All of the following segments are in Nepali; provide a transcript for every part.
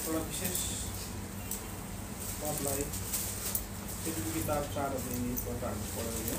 एउटा विशेष पदलाई त्यो किताब 4 अध्यायबाट हामी पढ्यो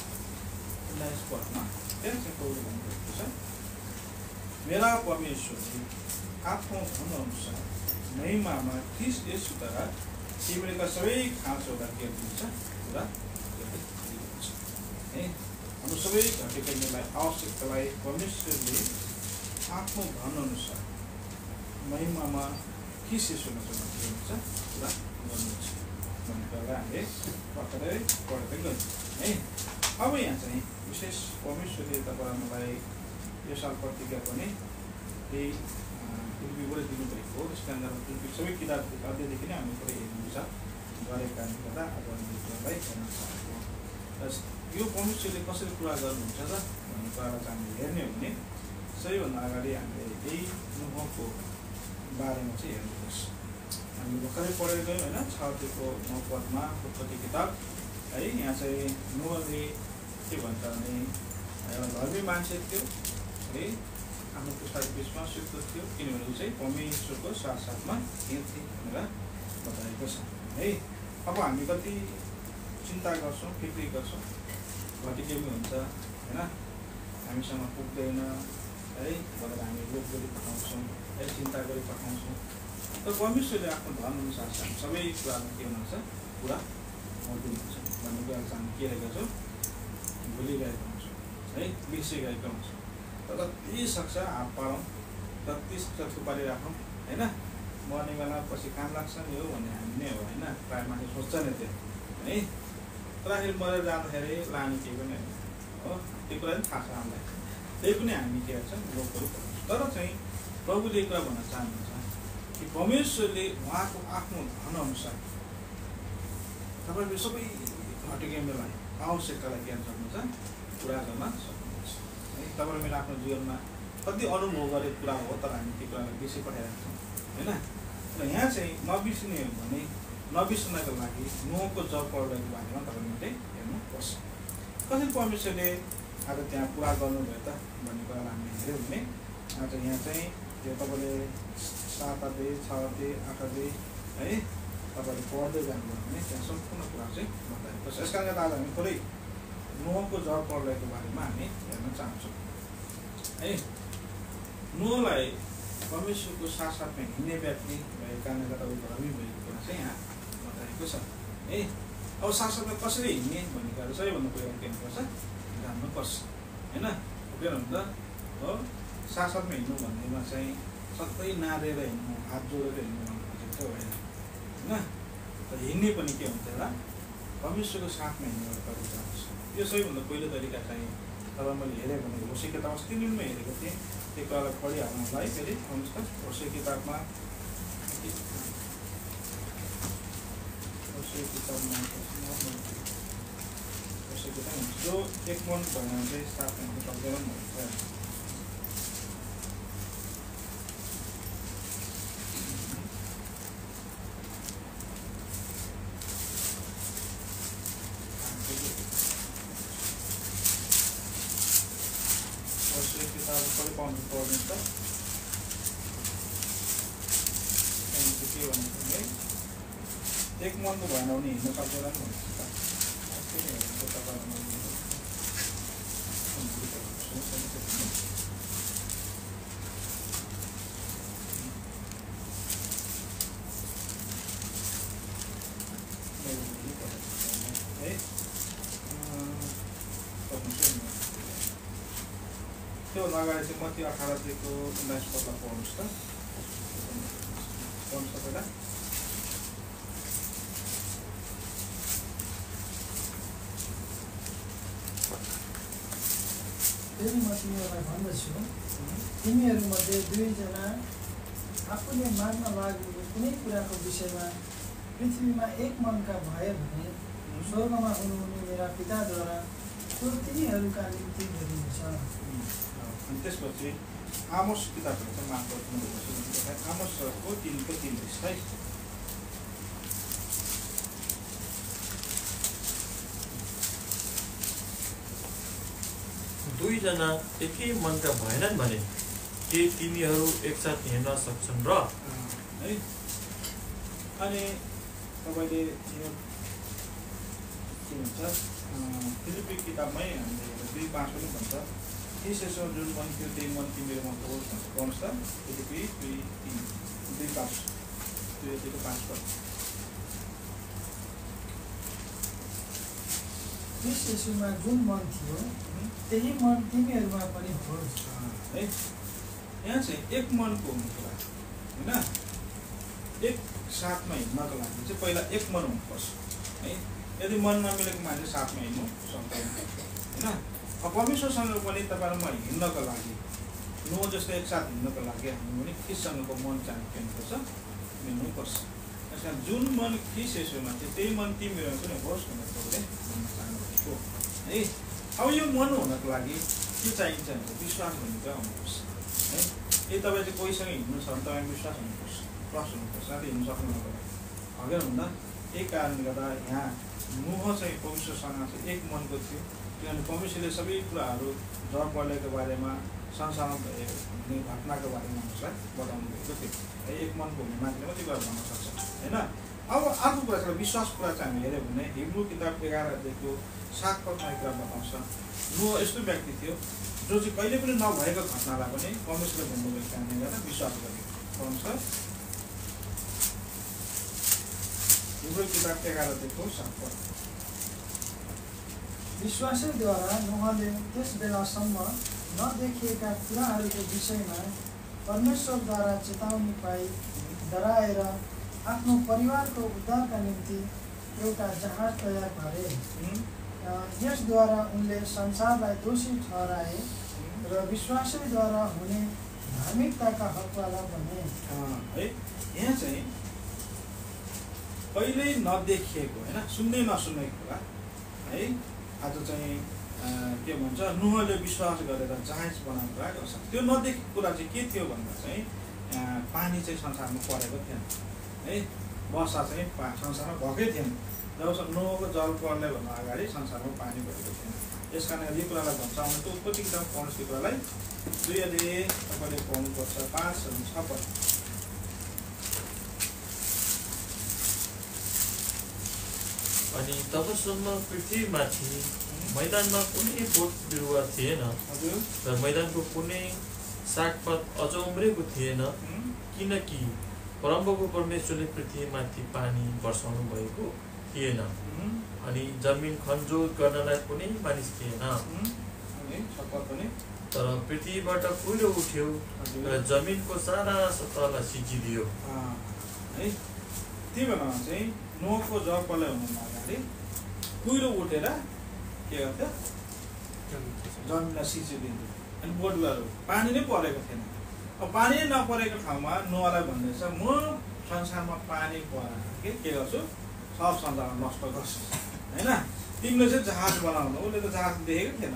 19 पदमा त्यहाँ चाहिँ पौलले भन्नुभएको छ मेरा परमेश्वरले आफ्नो धन अनुसार महिमामा ख्रीष्ट येशूद्वारा तिमीका सबै खाँचोलाई के दिन्छ पुरा गरिदिन्छ है। हाम्रो सबै घटेकालाई आवश्यकतालाई परमेश्वरले आफ्नो धन अनुसार महिमामा ख्रीष्ट येशूमा चाहिँ के हुन्छ पुरा गर्नुहुन्छ भन्ने कुरा हामीले पक्कै पढ्दै गयौँ है। अब यहाँ चाहिँ विशेष परमेश्वरले तपाईँहरूलाई यो साल प्रतिज्ञा पनि यही पृथ्वीबाट दिनुभएको हो। त्यस कारण पृथ्वी सबै किताब अध्ययदेखि नै हामी पुरै हेर्नुहुन्छ गरेको कारणले गर्दा अब हामीलाई हेर्न चाहेको र यो परमेश्वरले कसरी पुरा गर्नुहुन्छ र भन्ने कुरालाई चाहिँ हामीले हेर्ने हो भने सबैभन्दा अगाडि हामीले यही अनुभवको बारेमा चाहिँ हेर्नुपर्छ। हामी भर्खरै पढेर गयौँ होइन 6 अध्यायको 9 पदमा उत्पत्ति किताब है। यहाँ चाहिँ नोहले के भन्छ भने एउटा धर्मी मान्छे थियो है, आफ्नो पुस्ताको बिचमा शुद्ध थियो किनभने ऊ चाहिँ परमेश्वरको साथसाथमा हिँड्थे भनेर बताएको छ है। अब हामी कति चिन्ता गर्छौँ फिक्री गर्छौँ घटिकेमी हुन्छ होइन, हामीसँग पुग्दैन है भनेर हामी लोभ गरी पठाउँछौँ है, चिन्ता गरी पठाउँछौँ। तर परमेश्वरले आफ्नो धन अनुसार चाहिँ सबै कुरामा के हुनुहुन्छ पुरा गरिदिनुहुन्छ भन्ने कुरा चाहिँ हामी के रहेका छौँ भुलिरहेका हुन्छौँ है, बिर्सिरहेका हुन्छौँ। तर जति सक्छ हात पारौँ जति सक्छ थुपारी राखौँ होइन। मर्ने बेला पछि काम लाग्छ नि हो भन्ने हामी नै हो होइन, प्रायः मान्छे सोच्छ नि त्यो है। तर आखिर मरेर जाँदाखेरि लाने केही पनि होइन हो, त्यो कुरा पनि थाहा छ हामीलाई। त्यही पनि हामी के गर्छौँ लोकहरू पढाउँछौँ। तर चाहिँ प्रभुले कुरा भन्न चाहनुहुन्छ कि परमेश्वरले उहाँको आफ्नो धन अनुसार तपाईँको सबै घटेकेमीलाई आवश्यकतालाई के सक्नुहुन्छ पुरा गर्न सक्नुहुन्छ है। तपाईँ मेरो आफ्नो जीवनमा कति अनुभव गरेको कुरा हो तर हामी त्यो कुरालाई बिर्सी पठाइरहेको छौँ होइन। र यहाँ चाहिँ नबिर्सिने हो भने नबिर्सनको लागि नोहको जलप्रलयको बारेमा तपाईँले हेर्नुपर्छ। कसरी परमेश्वरले आज त्यहाँ पुरा गर्नुभयो त भन्ने कुरालाई हामीले हेऱ्यौँ भने आज यहाँ चाहिँ त्यो तपाईँले 7 अध्याय 6 अध्याय 8 अध्याय है तपाईँले पढ्दै जानुभयो भने त्यहाँ सम्पूर्ण कुरा चाहिँ बताएको छ। यस कारणले आज हामी थोरै नोहको जलप्रलयको बारेमा हामी हेर्न चाहन्छौँ है। नोहलाई परमेश्वरको साथसाथमा हिँड्ने व्यक्ति भएको कारणले गर्दा ऊ धर्मी भएको कुरा चाहिँ यहाँ बताएको छ है। अब साथसाथमा कसरी हिँड्ने भन्ने कुरा सबैभन्दा पहिला के हुनुपर्छ जान्नुपर्छ होइन। के भन्दा हो साथसाथमा हिँड्नु भन्नेमा चाहिँ सधैँ नारेर हिँड्नु हात जोडेर हिँड्नु भन्नु खोजेको चाहिँ होइन होइन। तर हिँड्ने पनि के हुन्छ होला परमेश्वरको साथमा हिँड्ने एउटा तरिका हुन्छ। यो सबैभन्दा पहिलो तरिका चाहिँ तर मैले हेरेँ भने होसे किताब अस्ति दिनमा हेरेको थिएँ त्यो कुरालाई पढिहाल्नुलाई फेरि आउनुहोस् त। होसे किताबमा जो 1 मन भएन चाहिँ साथ हिँड्नु सक्दैन भन्छ। एक मन भएन भने हिँड्नु सक्दैन नि त्यो अगाडि चाहिँ मत्ती 18 देखिको 19 पदलाई पढ्नुहोस् त। पढ्नु सबैलाई फेरि म तिमीहरूलाई भन्दछु तिमीहरूमध्ये 2 जना आफूले माग्न लागेको कुनै कुराको विषयमा पृथ्वीमा 1 मनका भयो भने स्वर्गमा हुनुहुने मेरा पिताद्वारा त्यो तिनीहरूका निम्ति गरिनेछ। अनि त्यसपछि आमोस किताबहरू चाहिँ माफ गर्नुपर्छ। आमोसको 3:3 है। दुई जना एकै मनका भएनन् भने के तिनीहरू एकसाथ हिँड्न सक्छन् र है अनि तपाईँले यो के भन्छ फिलिपी किताबमै हामीले 2:5 पनि भन्छ यस यसो जुन मन थियो त्यही मन तिमीहरूमा होस् भन्छ पढ्नुहोस् त फिलिपी 2:5 क्रिस्ट येशूमा जुन मन थियो त्यही मन तिमीहरूमा पनि होस् है। यहाँ चाहिँ एक मनको हुनुको लागि होइन एक साथमा हिँड्नको लागि चाहिँ पहिला एक मन हुनुपर्छ है। यदि मन नमिलेको मान्छे साथमा हिँड्नु सक्दैन होइन। अब परमेश्वरसँग पनि तपाईँहरूमा हिँड्नको लागि नो जस्तो एकसाथ हिँड्नको लागि हामी पनि ख्रिस्टसँगको मन चाहिँ किन्नुपर्छ मिल्नुपर्छ। त्यस कारण जुन मन ख्रिस्ट येशूमा थियो त्यही मन तिमीहरूमा पनि होस् भनेर तपाईँले भन्न चाहनुभएको है। अब यो मन हुनको लागि के चाहिन्छ भने विश्वास भन्ने कुरा हुनुपर्छ है। यदि तपाईँ चाहिँ कोहीसँग हिँड्नु छ भने तपाईँ विश्वास हुनुपर्छ, ट्रस्ट हुनुपर्छ, साथै हिँड्नु सक्नुहुन्छ हगेर हुँदा। यही कारणले गर्दा यहाँ नुह चाहिँ परमेश्वरसँग चाहिँ एक मनको थियो किनभने परमेश्वरले सबै कुराहरू जल प्रलयको बारेमा संसारमा हुने घटनाको बारेमा उसलाई बताउनु भएको थियो। एक मनको हुने मान्छेले मात्रै कुरा भन्न सक्छ होइन। अब अर्को कुरा छ विश्वास कुरा चाहिँ हामी हेऱ्यौँ भने हिब्रू किताब 11 7 पदमा कुरा बताउँछ नुह यस्तो व्यक्ति थियो जो चाहिँ कहिले पनि नभएको घटनालाई पनि परमेश्वरले भन्नुभएको कारणले गर्दा विश्वास गरेको पाउँछ। हिब्रू किताब 11:7 पद विश्वासैद्वारा नुहले त्यस बेलासम्म नदेखिएका कुराहरूको विषयमा परमेश्वरद्वारा चेतावनी पाई डराएर आफ्नो परिवारको उद्धारका निम्ति एउटा जहाज तयार गरे। यसद्वारा उनले संसारलाई दोषी ठहराए र विश्वासैद्वारा हुने धार्मिकताका हकवाला बने है। यहाँ चाहिँ पहिल्यै नदेखिएको होइन सुन्दै नसुनेको कुरा है। आज चाहिँ के भन्छ नुहले विश्वास गरेर जहाज बनाउनु कुरा गर्छ। त्यो नदेखेको कुरा चाहिँ के थियो भन्दा चाहिँ पानी चाहिँ संसारमा परेको थिएन है। वर्षा चाहिँ संसारमा भएकै थिएन जब नुहको जल प्रलयभन्दा अगाडि संसारमा पानी परेको थिएन। यस कारणले यो कुरालाई भन्छ आउनु त उत्पत्ति किताब पढ्नुहोस् त्यो कुरालाई 2 अध्याय तपाईँले पढ्नुपर्छ 5 अनि 6 पद। अनि तबसम्म पृथ्वीमाथि मैदानमा कुनै बोट बिरुवा थिएन र मैदानको कुनै सागपात अझ उम्रेको थिएन किनकि परमप्रभु परमेश्वरले पृथ्वीमाथि पानी वर्षाउनु भएको थिएन अनि जमिन खनजोत गर्नलाई कुनै मानिस थिएन। तर पृथ्वीबाट कुहिरो उठ्यो र जमिनको सारा सतहलाई सिचिदियो है। त्यही भएर चाहिँ नुहको जल प्रलय हुनुभन्दा अगाडि कुहिरो उठेर के गर्थ्यो जमिनलाई सिचिदिन्थ्यो अनि बोटुवाहरू पानी नै परेको थिएन। अब पानी नपरेको ठाउँमा नुहलाई भन्दैछ म संसारमा पानी पराएर के गर्छु सब संसारमा नष्ट गर्छु होइन। तिमीले चाहिँ जहाज बनाउनु उसले त जहाज देखेको थिएन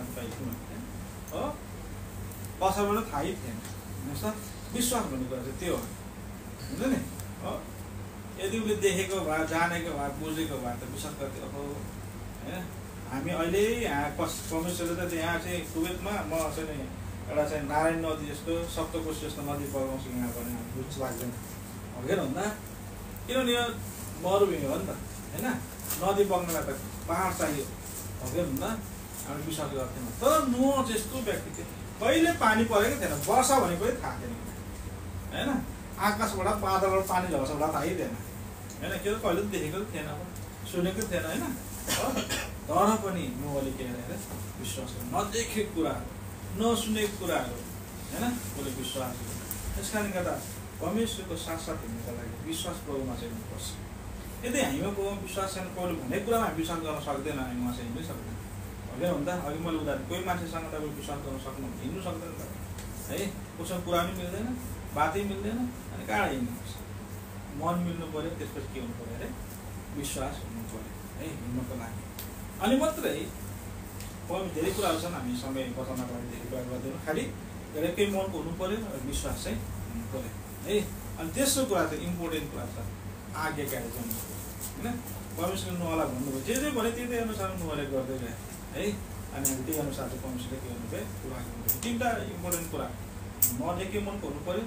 हो पछाडिबाट थाहै थिएन हेर्नुहोस् त। विश्वास भन्ने कुरा चाहिँ त्यो हो हुन्छ नि हो। यदि उसले देखेको भए जानेको भए बुझेको भए त विश्वास गर्थ्यो अब होइन। हामी अहिले यहाँ परमेश्वरले त यहाँ चाहिँ कुवेतमा म चाहिँ एउटा चाहिँ नारायण नदी जस्तो सप्तकोशी जस्तो नदी बगाउँछु यहाँ भने बुझ लाग्दैन हगेर हुँदा किनभने यो मरुभूमि हो नि त होइन। नदी बग्नलाई त पहाड चाहियो हगेर हुँदा हामी विश्वास गर्थेन। तर नुह जस्तो व्यक्ति थियो कहिले पानी परेको थिएन वर्षा भनेको थाहा थिएन होइन। आकाशबाट बादलबाट पानी झर्छ होला थाहै थिएन होइन। के कहिले त देखेको थिएन अब सुनेको थिएन होइन। तर पनि नुहले के गरेर विश्वास गर्यो नदेखेको कुराहरू नसुनेको कुराहरू होइन उसले विश्वास गर्यो। त्यस कारणले गर्दा परमेश्वरको साथसाथ हिँड्नुको लागि विश्वास प्रभुमा चाहिँ हुनुपर्छ। यदि हामीमा विश्वास छैन प्रभुले भनेको कुरामा हामी विश्वास गर्न सक्दैन हामी उहाँ चाहिँ हिँड्नै सक्दैन हगेर हुँदा। अघि मैले उदाहरण कोही मान्छेसँग तपाईँले विश्वास गर्न सक्नु हिँड्नु सक्दैन त है। उसँग कुरा पनि मिल्दैन बातै मिल्दैन अनि कहाँ हिँड्नुपर्छ मन मिल्नु पऱ्यो। त्यसपछि के हुनु पऱ्यो अरे विश्वास हुनु पऱ्यो है हिँड्नुको लागि। अनि मात्रै धेरै कुराहरू छन् हामी समय बचाउनको लागि धेरै कुरा गर्दैनौँ। खालि एकै मनको हुनु पऱ्यो र विश्वास चाहिँ हुनु पऱ्यो है। अनि तेस्रो कुरा चाहिँ इम्पोर्टेन्ट कुरा छ आज्ञाकारी जन्म होइन। परमेश्वरले नुहलाई भन्नुभयो जे भने त्यही अनुसार नुहले गर्दै गए है। अनि हामी त्यही अनुसार चाहिँ परमेश्वरले के गर्नुभयो कुरा गर्नुभयो। 3टा इम्पोर्टेन्ट कुरा नदेखे मनको हुनु पऱ्यो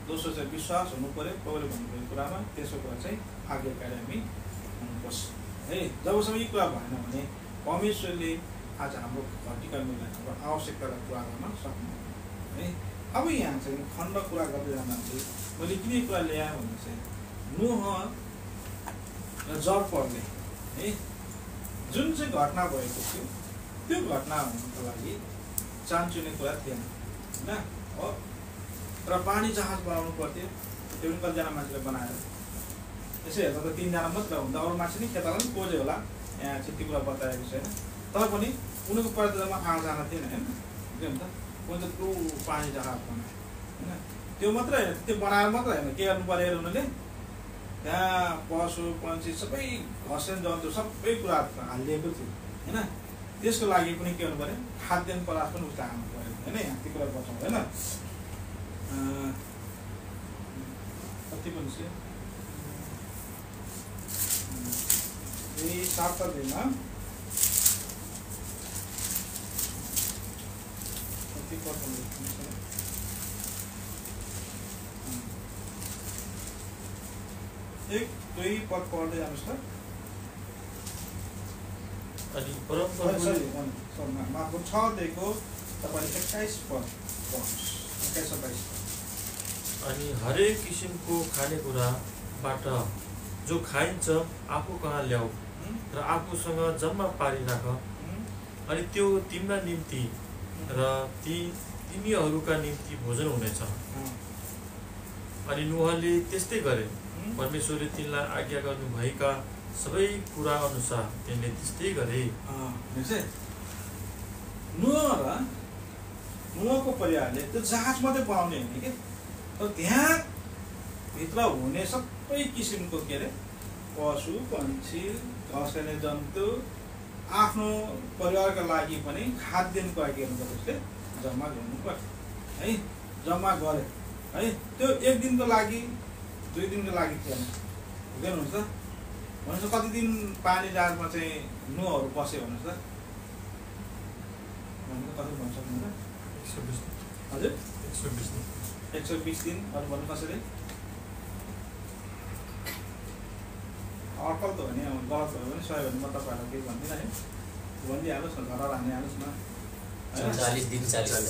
दोस्रो चाहिँ विश्वास हुनु पर्यो प्रभुले भन्नुभएको कुरामा, तेस्रो कुरा चाहिँ आज्ञाकारी हामी हुनुपर्छ है। जबसम्म यी कुरा भएन भने परमेश्वरले आज हाम्रो घटिकर्मीलाई हाम्रो आवश्यकतालाई पुरा गर्न सक्नुहुन्न है। अब यहाँ चाहिँ खण्ड कुरा गर्दै जाँदाखेरि मैले किन कुरा ल्याएँ भने चाहिँ नोह र जर्परले है जुन चाहिँ घटना भएको थियो त्यो घटना हुनुको लागि चान्चुने कुरा थिएन होइन हो। र पानी जहाज बनाउनु पर्थ्यो, त्यो पनि कतिजना मान्छेले बनाएर यसो हेर्दा त 3 जना मात्र हुन्छ, अरू मान्छे नि खेताला पनि खोज्यो होला, यहाँ चाहिँ त्यो कुरा बताएको छैन। तर पनि उनीहरूको परिवारमा आउँदैन थिएन होइन, के हुन्छ उनी त ठुलो पानी जहाज बनायो होइन। त्यो मात्रै होइन, त्यो बनाएर मात्रै होइन, के गर्नु पऱ्यो उनीहरूले त्यहाँ पशु पन्छी सबै घस्रेन जन्तु सबै कुरा हालिएको थियो होइन। त्यसको लागि पनि के गर्नु पऱ्यो, खाद्यान्न पदार्थ पनि उता हाल्नु पऱ्यो होइन। यहाँ त्यो कुरा बचाउँदैन कति पनि छ यही 7 दिनमा कति पर्छ एक दुई पद पढ्दै जानुहोस् त। अनि परमप्रभुले माको 6 देखो तपाईले 21 पद पढ्नुहोस्, 21-22। अनि हरेक किसिमको खानेकुराबाट जो खाइन्छ आफू कहाँ ल्याऊ र आफूसँग जम्मा पारिराख, अनि त्यो तिम्रा निम्ति र तिमीहरूका निम्ति भोजन हुनेछ। अनि नोहले त्यस्तै गरे, परमेश्वरले तिनलाई आज्ञा गर्नुभएका सबै कुरा अनुसार तिनले त्यस्तै गरे। नोहको परिवारले त्यो जहाज मात्रै बनाउने होइन कि, तर त्यहाँ भित्र हुने सबै किसिमको के अरे पशु पन्छी घस्ने जन्तु आफ्नो परिवारका लागि पनि खाद्यान्नको लागि त्यसले जम्मा गर्नु पर्छ है। जम्मा गरे है, त्यो 1 दिनको लागि 2 दिनको लागि थिएन, बुझ्नुहुन्छ त। भनेपछि कति दिन पानी जहाजमा चाहिँ नोहहरू बस्यो भन्नुहोस् त, कति भन्न सक्नुहुन्छ? 120 दिन। हजुर 120 दिन। 120 दिन। अरू भन्नु कसरी? अकल त हो नि, गलत भयो भने सही भने म तपाईँहरूलाई केही भन्दिनँ है, भनिदिइहाल्नुहोस् न, घर हानिहाल्नुहोस् न। 40 दिन 40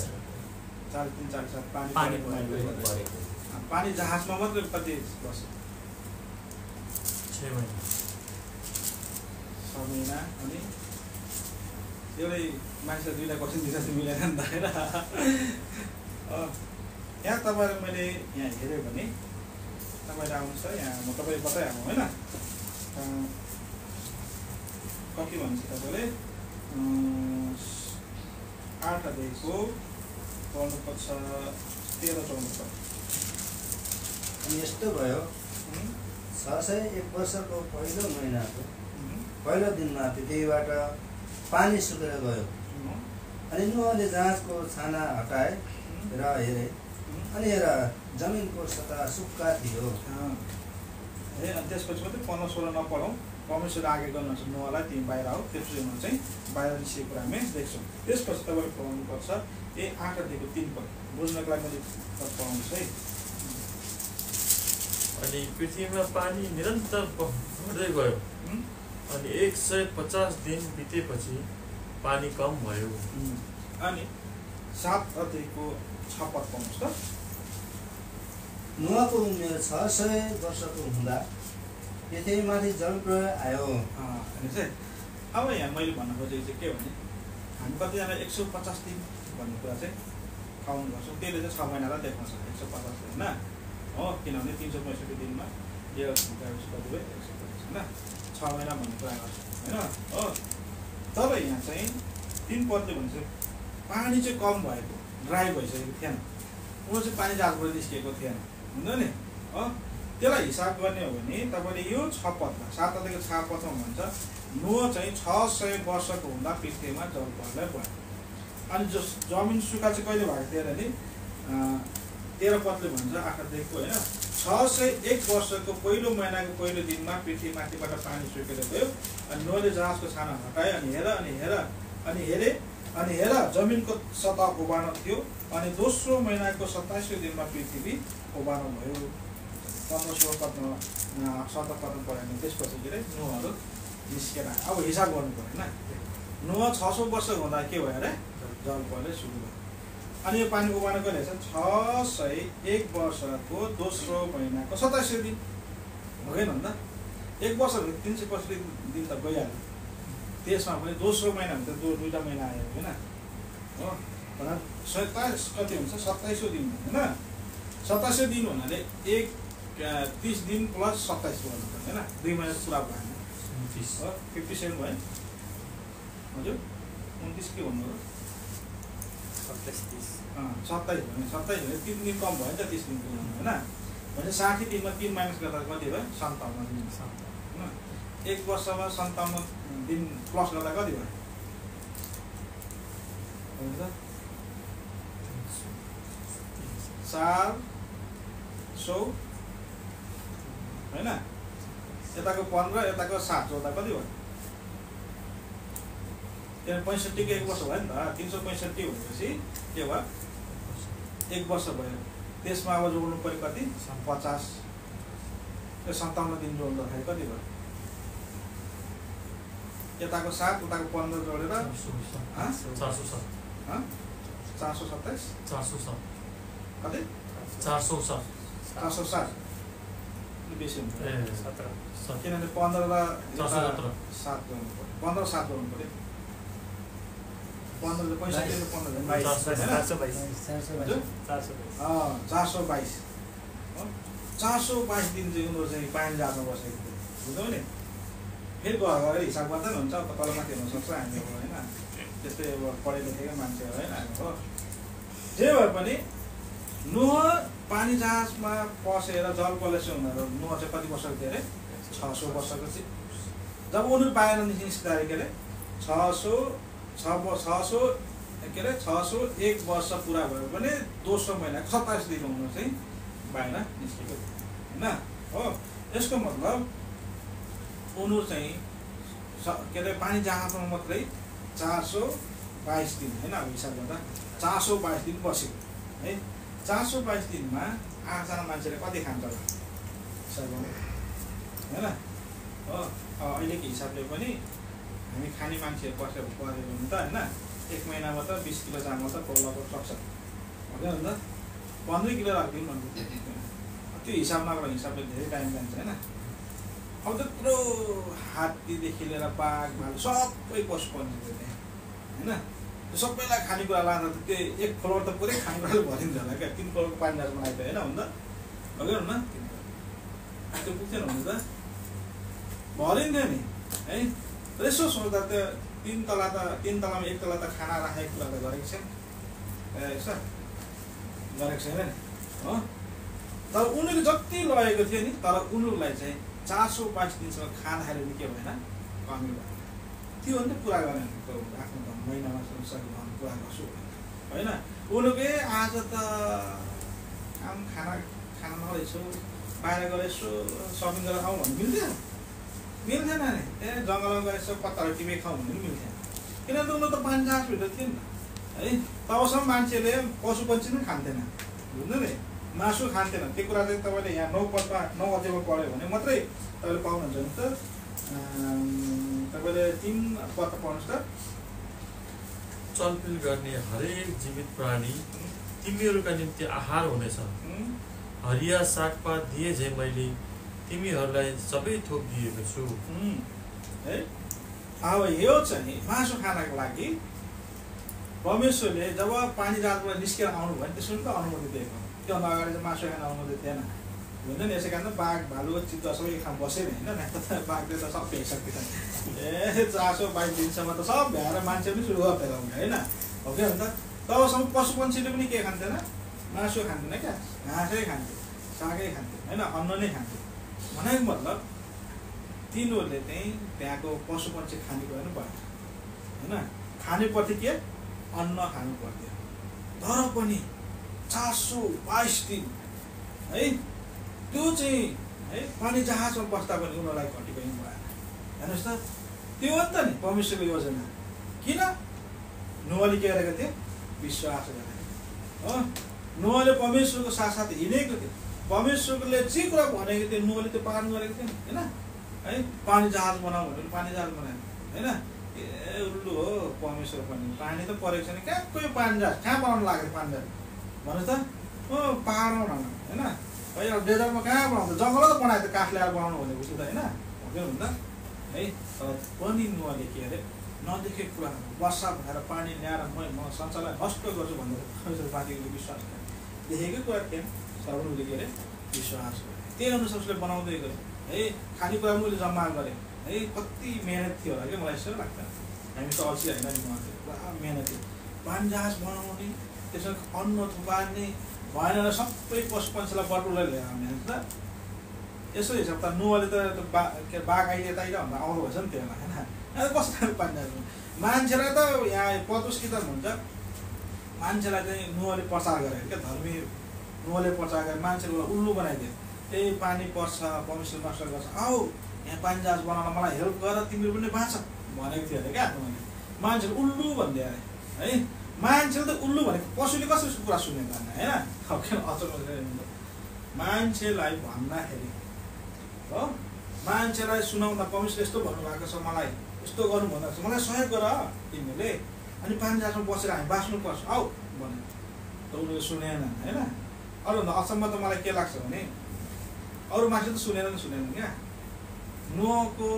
पानी जहाजमा मात्रै कति बस्यो? 6 महिना 6 महिना। अनि एउटै मान्छे 2लाई कसरी दिन्छ त्यो मिलेन नि त होइन। यहाँ तपाईँलाई मैले यहाँ हेऱ्यो भने तपाईँले आउनुहोस् त, यहाँ म तपाईँले बताइहाल्नु होइन। कति भन्छ तपाईँले 8 अध्यायको पढ्नुपर्छ 13-14। अनि यस्तो भयो, 601 वर्षको पहिलो महिनाको पहिलो दिनमा पृथ्वीबाट पानी सुकेर गयो। अनि नोहले जहाजको छाना हटाए र हेरे, अनि हेर जमिनको सतह सुक्खा थियो। त्यसपछि मात्रै 15-16 नपढौँ, परमेश्वर आज्ञा गर्नुहुन्छ नोहलाई तिमी बाहिर आऊ, त्यसपछि म चाहिँ बाहिर निस्केको कुरा हामी देख्छौँ। त्यसपछि तपाईँले पढाउनुपर्छ 8 अध्यायको 3 पद, बुझ्नको लागि मैले पढाउँछु है। अनि पृथ्वीमा पानी निरन्तर बढ्दै गयो, अनि 150 दिन बितेपछि पानी कम भयो। अनि 7 अध्यायको 6 पद पढ्नुहोस् त। नोहको उमेर 600 वर्षको हुँदा पृथ्वीमाथि जलप्रलय आयो। अनि चाहिँ अब यहाँ मैले भन्न खोजेको चाहिँ के भने, हामी कतिजना 150 दिन भन्ने कुरा चाहिँ काउन्ट गर्छौँ, त्यसले चाहिँ 6 महिनालाई देखाउँछ 150 दिन होइन हो। किनभने 365 दिनमा यो कतिपय 150 होइन, 6 महिना भन्ने कुरा गर्छौँ होइन हो। तर यहाँ चाहिँ 3 पदले भन्छ पानी चाहिँ कम भएको, ड्राई भइसकेको थिएन, उनीहरू चाहिँ पानी जहाजबाट निस्किएको थिएन, हुँदैन नि हो। त्यसलाई हिसाब गर्ने हो भने तपाईँले यो 6 पदमा 7 अध्यायको 6 पदमा भन्छ नोह चाहिँ 600 वर्षको हुँदा पृथ्वीमा जलप्रलय भयो। अनि जो जमिन सुक्खा चाहिँ कहिले भएको थियो भने 13 पदले भन्छ 8 अध्यायको होइन, 601 वर्षको पहिलो महिनाको पहिलो दिनमा पृथ्वीमाथिबाट पानी सुकेर गयो। अनि नोहले जहाजको छाना हटाए, अनि हेर जमिनको सतह उभानो थियो। अनि दोस्रो महिनाको 27औं दिनमा पृथ्वी ओबानो भयो 1500 पदमा 70 पदमा पऱ्यो भने त्यसपछि के अरे नुहहरू निस्केर अब हिसाब गर्नु पऱ्यो होइन नुह 600 वर्ष हुँदा के भयो अरे जल प्रलय सुरु भयो अनि यो पानी उबाल्न कहिले छ 601 वर्षको दोस्रो महिनाको 27 दिन भएन नि त 1 वर्ष 365 दिन त गइहाल्यो त्यसमा पनि दोस्रो महिना हुन्छ दुईटा महिना आयो होइन हो भनेर 27 कति हुन्छ 27औं दिन होइन 27औं दिन हुनाले 30 दिन प्लस 27 गर्नु पर्छ होइन 2 महिना पुरा भएन 29 हो 57 भयो हजुर 29 के भन्नु हो 27 27 भने 3 दिन कम भयो नि त 30 दिन पुग्नु होइन भने 60 दिनमा 3 माइनस गर्दा कति भयो 57 दिन होइन 1 वर्षमा 57 दिन प्लस गर्दा कति भयो हुन्छ 400 होइन यताको 15 यताको 7 जोड्दा कति भयो त्यहाँ 65 को 1 वर्ष भयो नि त 365 भनेपछि के भयो 1 वर्ष भयो त्यसमा अब जोड्नु पर्यो कति 50 त्यो 57 दिन जोड्दाखेरि कति भयो यताको 7 उताको 15 जोडेर 407 427 कति 407 407 बेसी हुन्छ ए 17 किनभने 15 र 417 7 जोड्नु पर्यो 15 7 जोड्नु पर्यो 15 ले 65 र 15 ले 422 422 422 दिन चाहिँ उनीहरू चाहिँ पानी जाँदा बसेको थियो बुझ्यौ नि फेरि गएर हिसाब गर्दा नि हुन्छ तल माथि हुन सक्छ हामी होइन त्यस्तै अब पढे लेखेको मान्छे होइन हामी हो जे भए पनि नुह पानी जहाजमा पसेर जल कलेक्सन उनीहरू नुह चाहिँ कति वर्षको थियो अरे 600 वर्षको चाहिँ जब उनीहरू बाहिर निस्किँदाखेरि के अरे 601 वर्ष पुरा भयो भने दोस्रो महिनाको 27 दिन उनीहरू चाहिँ बाहिर निस्केको थियो होइन हो यसको मतलब उनीहरू चाहिँ के अरे पानी जहाजमा मात्रै 422 दिन होइन अब हिसाब गर्दा 422 दिन बसेको है 422 दिनमा 8 जना मान्छेले कति खान्छ होला हिसाब गर्नु होइन हो अहिलेको हिसाबले पनि हामी खाने मान्छेहरू बसेर पऱ्यो भने त होइन 1 महिनामा त 20 किलो चामल त पौलाको सक्छ होइन नि त 15 किलो राखिदिउँ भन्नु त्यो हिसाब नगरेर हिसाबले धेरै टाइम जान्छ होइन अब त्यत्रो हात्तीदेखि लिएर बाघ भालु सबै पशु पन्छी होइन सबैलाई खानेकुरा लाँदा त त्यो 1 फ्लोर त पुरै खानेकुराले भरिन्छ होला क्या 3 फ्लोरको पानी जाँच बनाएको होइन हुन त अघि हुन त्यो पुग्थेन हुनु त भरिन्थ्यो नि है यसो सोच्दा त 3 तलामा 1 तला त खाना राखेको कुरा त गरेको छैन यसो गरेको छैन नि हो तर उनीहरूले जति लगेको थियो नि तर उनीहरूलाई चाहिँ 422 दिनसम्म खाँदाखेरि पनि के भएन कमी भयो त्यो भने पुरा गर्ने आफ्नो महिनामा सक्यो पुरा गर्छु होइन उनीहरूले आज त खाना नरहेछु बाहिर गएर यसो सपिङ गरेर खाउँ भन्नु मिल्थेन नि जङ्गलमा गएर यसो पत्ताहरू टिपेर खाउँ भन्नु पनि मिल्थेन किनभने उनीहरू त पानी जहाजभित्र थियो नि त है तबसम्म मान्छेले पशु पक्षी पनि खान्थेन बुझ्नु नि मासु खान्थेन त्यो कुरा चाहिँ तपाईँले यहाँ 9 पदमा 9 अध्यायमा पढ्यो भने मात्रै तपाईँले पाउनुहुन्छ नि त तपाईँले 3 पद पढ्नुहोस् त चलपिल गर्ने हरेक जीवित प्राणी तिमीहरूका निम्ति आहार हुनेछ हरिया सागपात दिए झै मैले तिमीहरूलाई सबै थोक दिएको छु है अब यो चाहिँ मासु खानको लागि परमेश्वरले जब पानी जहाजबाट निस्केर आउनु भयो त्यसमा त अनुमति दिएको त्योभन्दा अगाडि चाहिँ मासु खान अनुमति थिएन हुन्छ नि यसै कारण बाघ भालु चित्त सबै खान बसेन होइन बाघले त सब भ्याइसकेको छ 422 दिनसम्म त सब भ्याएर मान्छे पनि सुरु गरेर आउने होइन हो कि अन्त तबसम्म पशु पन्छीले पनि के खान्थेन मासु खान्थेन क्या घाँसै खान्थ्यो सागै खान्थ्यो होइन अन्न नै खान्थ्यो भनेको मतलब तिनीहरूले चाहिँ त्यहाँको पशु पन्छी खाने कुरा पनि भयो होइन खाने पर्थ्यो के अन्न खानु पर्थ्यो तर पनि 422 दिन है त्यो चाहिँ है पानी जहाजमा बस्दा पनि उनीहरूलाई घटेको पनि भएन हेर्नुहोस् त त्यो हो नि त नि परमेश्वरको योजना किन नोहले के गरेको थियो विश्वास गरेको हो नोहले परमेश्वरको साथसाथै हिँडेको थियो। परमेश्वरले जे कुरा भनेको थियो नोहले त्यो पालन गरेको थियो नि होइन है। पानी जहाज बनाऊ भनेर पानी जहाज बनायो होइन। ए उल्लु हो परमेश्वर पनि। पानी त परेको छैन कहाँ कोही पानी जहाज कहाँ बनाउनु लाग्यो पानी जहाज भन्नुहोस् त। पाहाडमा बनाउनु होइन है। अब डेजर्टमा कहाँ बनाउँछ जङ्गल त बनायो त काठ ल्याएर बनाउनु भनेको उस्तो त होइन हो कि हुन्छ है। तर पनि नोहले के अरे नदेखेको कुराहरू वर्षा भएर पानी ल्याएर म संसारलाई नष्ट गर्छु भनेर परमेश्वर बाँचेको विश्वास गरे। देखेकै कुरा थिएन तर उसले के अरे विश्वास गरे। त्यही अनुसार उसले बनाउँदै गयो है। खानेकुरा पनि उसले जम्मा गरे है। कति मेहनत थियो होला क्या मलाई यसो लाग्छ। हामी त अल्छी होइन नि उहाँले पुरा मेहनत थियो। पानी जहाज बनाउने त्यसमा अन्न थुपार्ने भएन र सबै पशु पन्छीलाई बटुलै ल्याएर आउने त यसो हिसाब त नोहले त बाघ आइले त आइरह भन्दा आउँदो भएछ नि त्यो बेला होइन। कस्तो पानी जहाज मान्छेलाई त यहाँ पदुस किताब भन्छ मान्छेलाई चाहिँ नोहले प्रचार गरेको क्या। धर्मी नोहले प्रचार गरे मान्छेलाई उल्लु बनाइदियो। त्यही पानी पर्छ परमेश्वर नष्ट गर्छ आऊ यहाँ पानी जहाज बनाउन मलाई हेल्प गर तिमीहरू पनि बाँच भनेको थियो अरे क्या। मान्छेले उल्लु भनिदियो अरे है। मान्छेले त उल्लु भनेको पशुले कसरी कुरा सुनेको होइन अब किन अचम्म मान्छेलाई भन्दाखेरि हो मान्छेलाई सुनाउँदा परमेश्वर यस्तो भन्नुभएको छ मलाई यस्तो गर्नु भन्दा छ मलाई सहयोग गर तिमीले अनि पानी जहाजमा बसेर हामी बाँच्नुपर्छ आऊ भने त उनीहरूले सुनेन होइन। अरूभन्दा अचम्म त मलाई के लाग्छ भने अरू मान्छे त सुनेन क्या। नोहको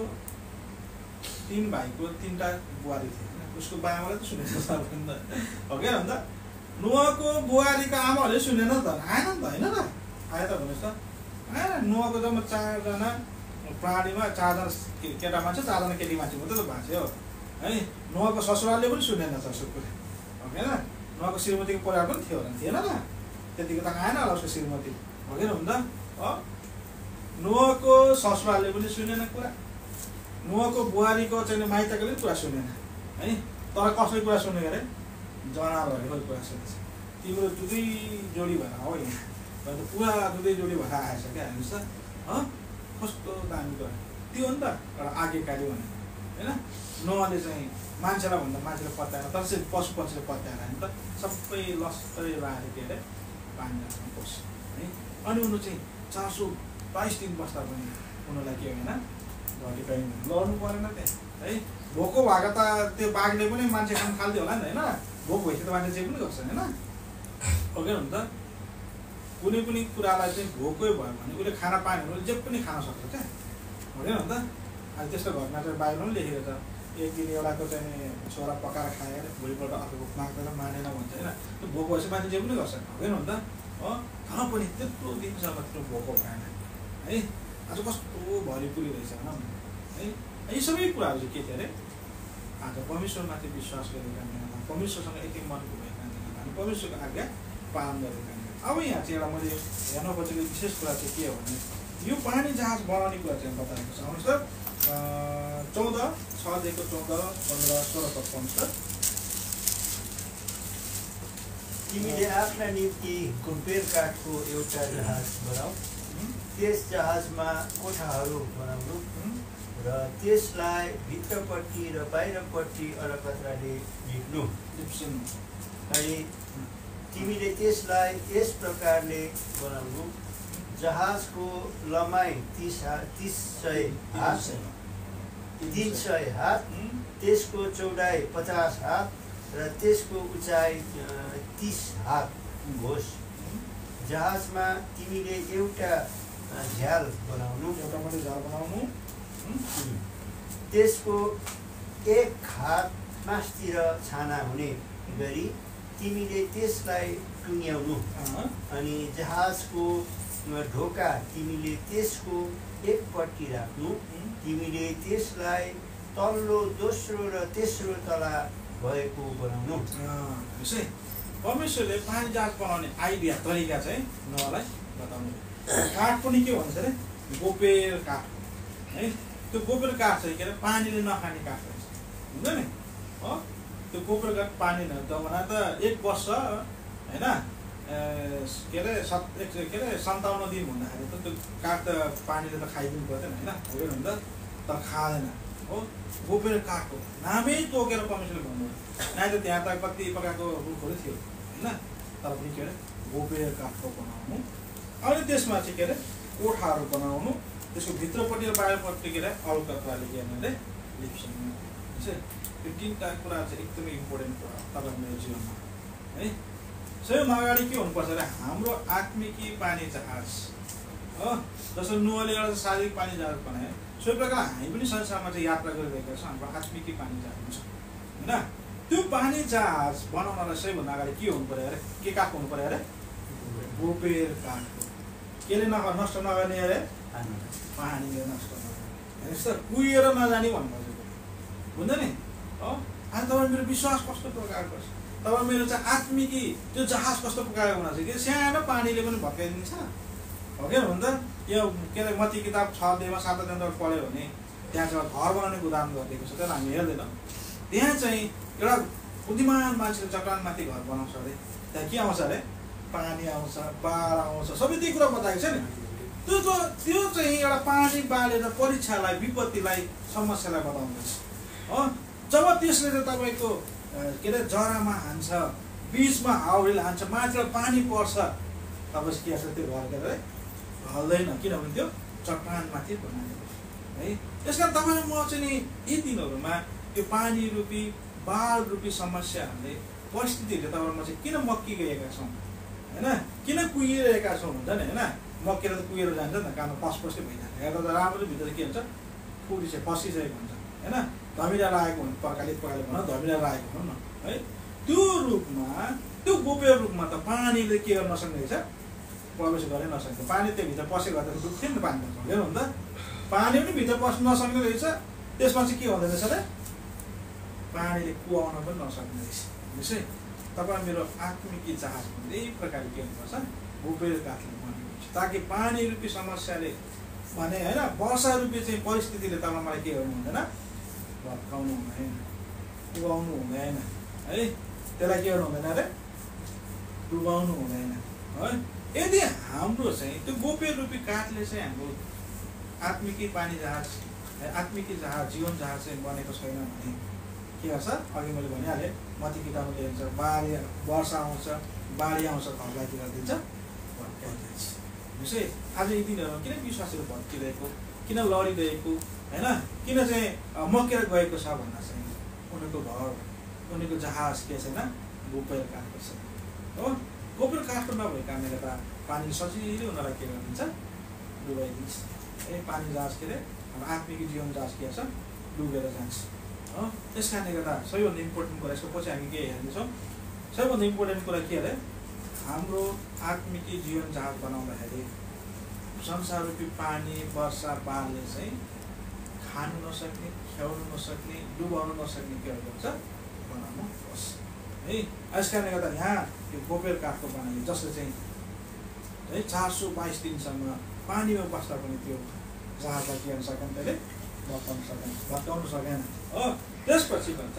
3 भाइको 3टा बुहारी थिए उसको बाबाले त सुनेन हो क्या अन्त नोहको बुहारीको आमाहरूले सुनेन त आएन नि त होइन र आयो त भन्नुहोस् त आएन। नोहको जम्मा 4जना प्राणीमा 4जना केटा मान्छे 4जना केटी मान्छे मात्रै त बाँच्यो है। नोहको ससुरालले पनि सुनेन त उसको कुरा हो होइन। नोहको श्रीमतीको परिवार पनि थियो होला थिएन त त्यतिको त आएन होला उसको श्रीमती हो कि हुन्छ। नोहको ससुरालले पनि सुनेन कुरा नोहको बुहारीको चाहिँ माइतकोले कुरा सुनेन है। तर कसले कुरा सुनेको अरे जनावरहरूको कुरा सुनेछ। तिम्रो दुधै जोडी भएर हो यहाँ पुरा दुधै जोडी भएर आएछ क्या हेर्नुहोस् त कस्तो दामी कुरा त्यो हो नि त एउटा आज्ञाकारी भने होइन। नोहले चाहिँ मान्छेलाई भन्दा मान्छेले पत्याएन तर चाहिँ पशु पक्षीले पत्याएर होइन त सबै लस्करै लाएर के अरे पानी जहाजमा पस्यो है। अनि उनीहरू चाहिँ 422 दिन बस्दा पनि उनीहरूलाई के होइन घटी कहीँ लड्नु परेन त्यहाँ है। भोको भएको त त्यो बाघले पनि मान्छे खान थाल्थ्यो होला नि होइन। भोक भएपछि त मान्छे जे पनि गर्छ होइन हो क्या हुन्छ। कुनै पनि कुरालाई चाहिँ भोकै भयो भने उसले खाना पाएन भने जे पनि खान सक्छ क्या हो क्या अन्त। अहिले त्यस्तो घटना चाहिँ बाहिर पनि लेखेको छ। एक दिन एउटाको चाहिँ छोरा पकाएर खाएर भोलिपल्ट अर्को माग्दैन मानेन भन्छ होइन। त्यो भोक भएपछि मान्छे जे पनि गर्छ हो क्या अन्त हो। तर पनि त्यत्रो दिनसम्म त्यो भोको भएन है। आज कस्तो भरिपुरी रहेछ होइन है। यी सबै कुराहरू चाहिँ के थियो अरे आज परमेश्वरमाथि विश्वास गरेको कारणले परमेश्वरसँग एकै मनको भएको कारणले हामी परमेश्वरको आज्ञा पालन गरेको कारणले। अब यहाँ चाहिँ एउटा मैले हेर्न खोजेको विशेष कुरा चाहिँ के हो भने यो पानी जहाज बनाउने कुरा चाहिँ बताएको छ। आउनुहोस् त 14:6 14, 15, 16 पद पढ्नुहोस् त। तिमीले आफ्ना निम्ति कुम्पेर काठको एउटा जहाज बनाऊ त्यस जहाजमा कोठाहरू बनाउनु र त्यसलाई भित्रपट्टि र बाहिरपट्टि अलकत्राले लिप्नु अनि तिमीले त्यसलाई यस प्रकारले बनाउनु जहाजको लम्बाइ 300 हात त्यसको चौडाइ 50 हात र त्यसको उचाइ 30 हात होस्। जहाजमा तिमीले एउटा झ्याल बनाउनु त्यसको एक हात मास्तिर छाना हुने गरी तिमीले त्यसलाई टुङ्ग्याउनु अनि जहाजको ढोका तिमीले त्यसको एकपट्टि राख्नु। तिमीले त्यसलाई तल्लो दोस्रो र तेस्रो तला भएको बनाउनु। परमेश्वरले पानी जहाज बनाउने आइडिया तरिका चाहिँ नोहलाई बताउनु। काठ पनि के भन्छ अरे गोपेर काठ है। त्यो गोपेर काठ चाहिँ के अरे पानीले नखाने काठ रहेछ हुन्छ नि हो। त्यो गोपेर काठ पानी नभना त 1 वर्ष होइन के अरे 57 दिन भन्दाखेरि त त्यो काठ त पानीले त खाइदिनु पर्दैन होइन हुन्छ तर खाँदैन हो। गोपेर काठको नामै तोकेर परमेश्वरले भन्नुभयो। न त त्यहाँ त कति प्रकारको रुखहरू थियो होइन तर पनि के अरे गोपेय काठको बनाउनु, अनि त्यसमा चाहिँ के अरे कोठाहरू बनाउनु, त्यसको भित्रपट्टि र बाहिरपट्टि के अरे अलकत्राले के अरे लिप्सिनु। यो तिनवटा कुरा चाहिँ एकदमै इम्पोर्टेन्ट कुरा तपाईँ मेरो जीवनमा है। सबैभन्दा अगाडि के हुनुपर्छ अरे हाम्रो आत्मिकी पानी जहाज हो। जस्तो नुहले एउटा शारीरिक पानी जहाज बनायो, सोही प्रकार हामी पनि संसारमा चाहिँ यात्रा गरिरहेका छौँ। हाम्रो आत्मिकी पानी जहाज हुन्छ होइन। त्यो पानी जहाज बनाउनलाई सबैभन्दा अगाडि के हुनु पऱ्यो अरे, के काठको हुनु पऱ्यो अरे, गोपेर काठको। केले नष्ट नगर्ने अरे, पानीले नष्ट नगर्ने। यस्तो कुहिएर नजाने भन्नुपर्छ हुन्छ नि हो। आज तपाईँ मेरो विश्वास कस्तो प्रकारको छ, तपाईँ मेरो चाहिँ आत्मिकी त्यो जहाज कस्तो प्रकारको हुन चाहिँ कि सानो पानीले पनि भत्काइदिन्छ हो क्या भन्छ। यो के अरे मत्ती किताब 6:7 पढ्यो भने त्यहाँ चाहिँ घर बनाउने उदाहरण गरिदिएको छ, त्यसलाई हामी हेर्दैनौँ। त्यहाँ चाहिँ एउटा बुद्धिमान मान्छेले चट्टानमाथि घर बनाउँछ अरे, त्यहाँ के आउँछ अरे, पानी आउँछ, बाढ आउँछ, सबै त्यही कुरा बताएको छ नि। त्यो चाहिँ एउटा पानी बाढेर परीक्षालाई, विपत्तिलाई, समस्यालाई बताउँदैछ हो। जब त्यसले चाहिँ तपाईँको के अरे जरामा हान्छ, बिचमा हाउडीले हान्छ, माथिबाट पानी पर्छ, तपाईँ के छ त्यो घर के अरे हल्दैन, किनभने त्यो चट्टानमाथि बनाएको है। त्यस कारण तपाईँ म चाहिँ नि यी दिनहरूमा त्यो पानी रूपी बाढ रूपी समस्याहरूले, परिस्थितिहरूले तपाईँमा चाहिँ किन मक्किगएका छौँ होइन, किन कुहिरहेका छौँ हुन्छ नि होइन। मक्केर त कुहिएर जान्छ नि त, काममा पसपसै भइजान्छ। हेर्दा त राम्रो, भित्र के हुन्छ फुटी चाहिँ फसिसकेको हुन्छ होइन। धमिरा लागेको हुनु प्रकारले भनौँ, धमिरा लागेको भनौँ न है। त्यो रूपमा, त्यो गोप्य रूपमा त पानीले के गर्न नसक्ने रहेछ, प्रवेश गर्न नसक्ने। पानी त्योभित्र पसेको गर्दा डुब्थ्यो नि त, पानी नसक्दैन नि त, पानी पनि भित्र पस्नु नसक्ने रहेछ। त्यसमा चाहिँ के हुँदो रहेछ अरे, पानीले कुहाउन पनि नसक्ने रहेछ। भनेपछि तपाईँ मेरो आत्मिकी जहाज यही प्रकारले के हुनुपर्छ, गोप्य काठले बनेको हुन्छ, ताकि पानी रूपी समस्याले भने होइन, वर्षा रूपी चाहिँ परिस्थितिले तपाईँ मलाई के गर्नु हुँदैन, भत्काउनु हुँदैन, डुबाउनु हुँदैन है। त्यसलाई के गर्नु हुँदैन अरे, डुबाउनु हुँदैन है। यदि हाम्रो चाहिँ त्यो गोप्य रूपी काठले चाहिँ हाम्रो आत्मिकी पानी जहाज, आत्मिकी जहाज, जीवन जहाज चाहिँ बनेको छैन भने के गर्छ, अघि मैले भनिहालेँ, मत्ती किताबमा लेखिन्छ, वर्षा आउँछ, बाढी आउँछ, घरलाई के गरिदिन्छ, भत्काइदिन्छ। भनेपछि आज यी दिनहरूमा किन विश्वासहरू भत्किरहेको, किन लडिरहेको होइन, किन चाहिँ मक्केर गएको छ भन्दा चाहिँ उनीहरूको घर, उनीहरूको जहाज के छैन, गोप्य काठको छ हो। गोप्य काठको नभएको कारणले गर्दा पानी सजिलै उनीहरूलाई के गरिदिन्छ, डुबाइदिन्छ है। पानी जहाज के अरे, हाम्रो आत्मिक जीवन जहाज के छ, डुबेर जान्छ हो। त्यस कारणले गर्दा सबैभन्दा इम्पोर्टेन्ट कुरा, यसको पछि हामी के हेर्नेछौँ, सबैभन्दा इम्पोर्टेन्ट कुरा के अरे, हाम्रो आत्मिकी जीवन जहाज बनाउँदाखेरि संसार रूपी पानी, वर्षा, बाढले चाहिँ खानु नसक्ने, ख्याउनु नसक्ने, डुबाउनु नसक्ने के गर्छ, बनाउनु पर्छ है। यस कारणले गर्दा यहाँ यो गोप्य काठको बनाइयो, जसले चाहिँ है 422 दिनसम्म पानीमा बस्दा पनि त्यो जहाजलाई के गर्न सकेन, त्यसले भत्काउनु सकेन हो। त्यसपछि भन्छ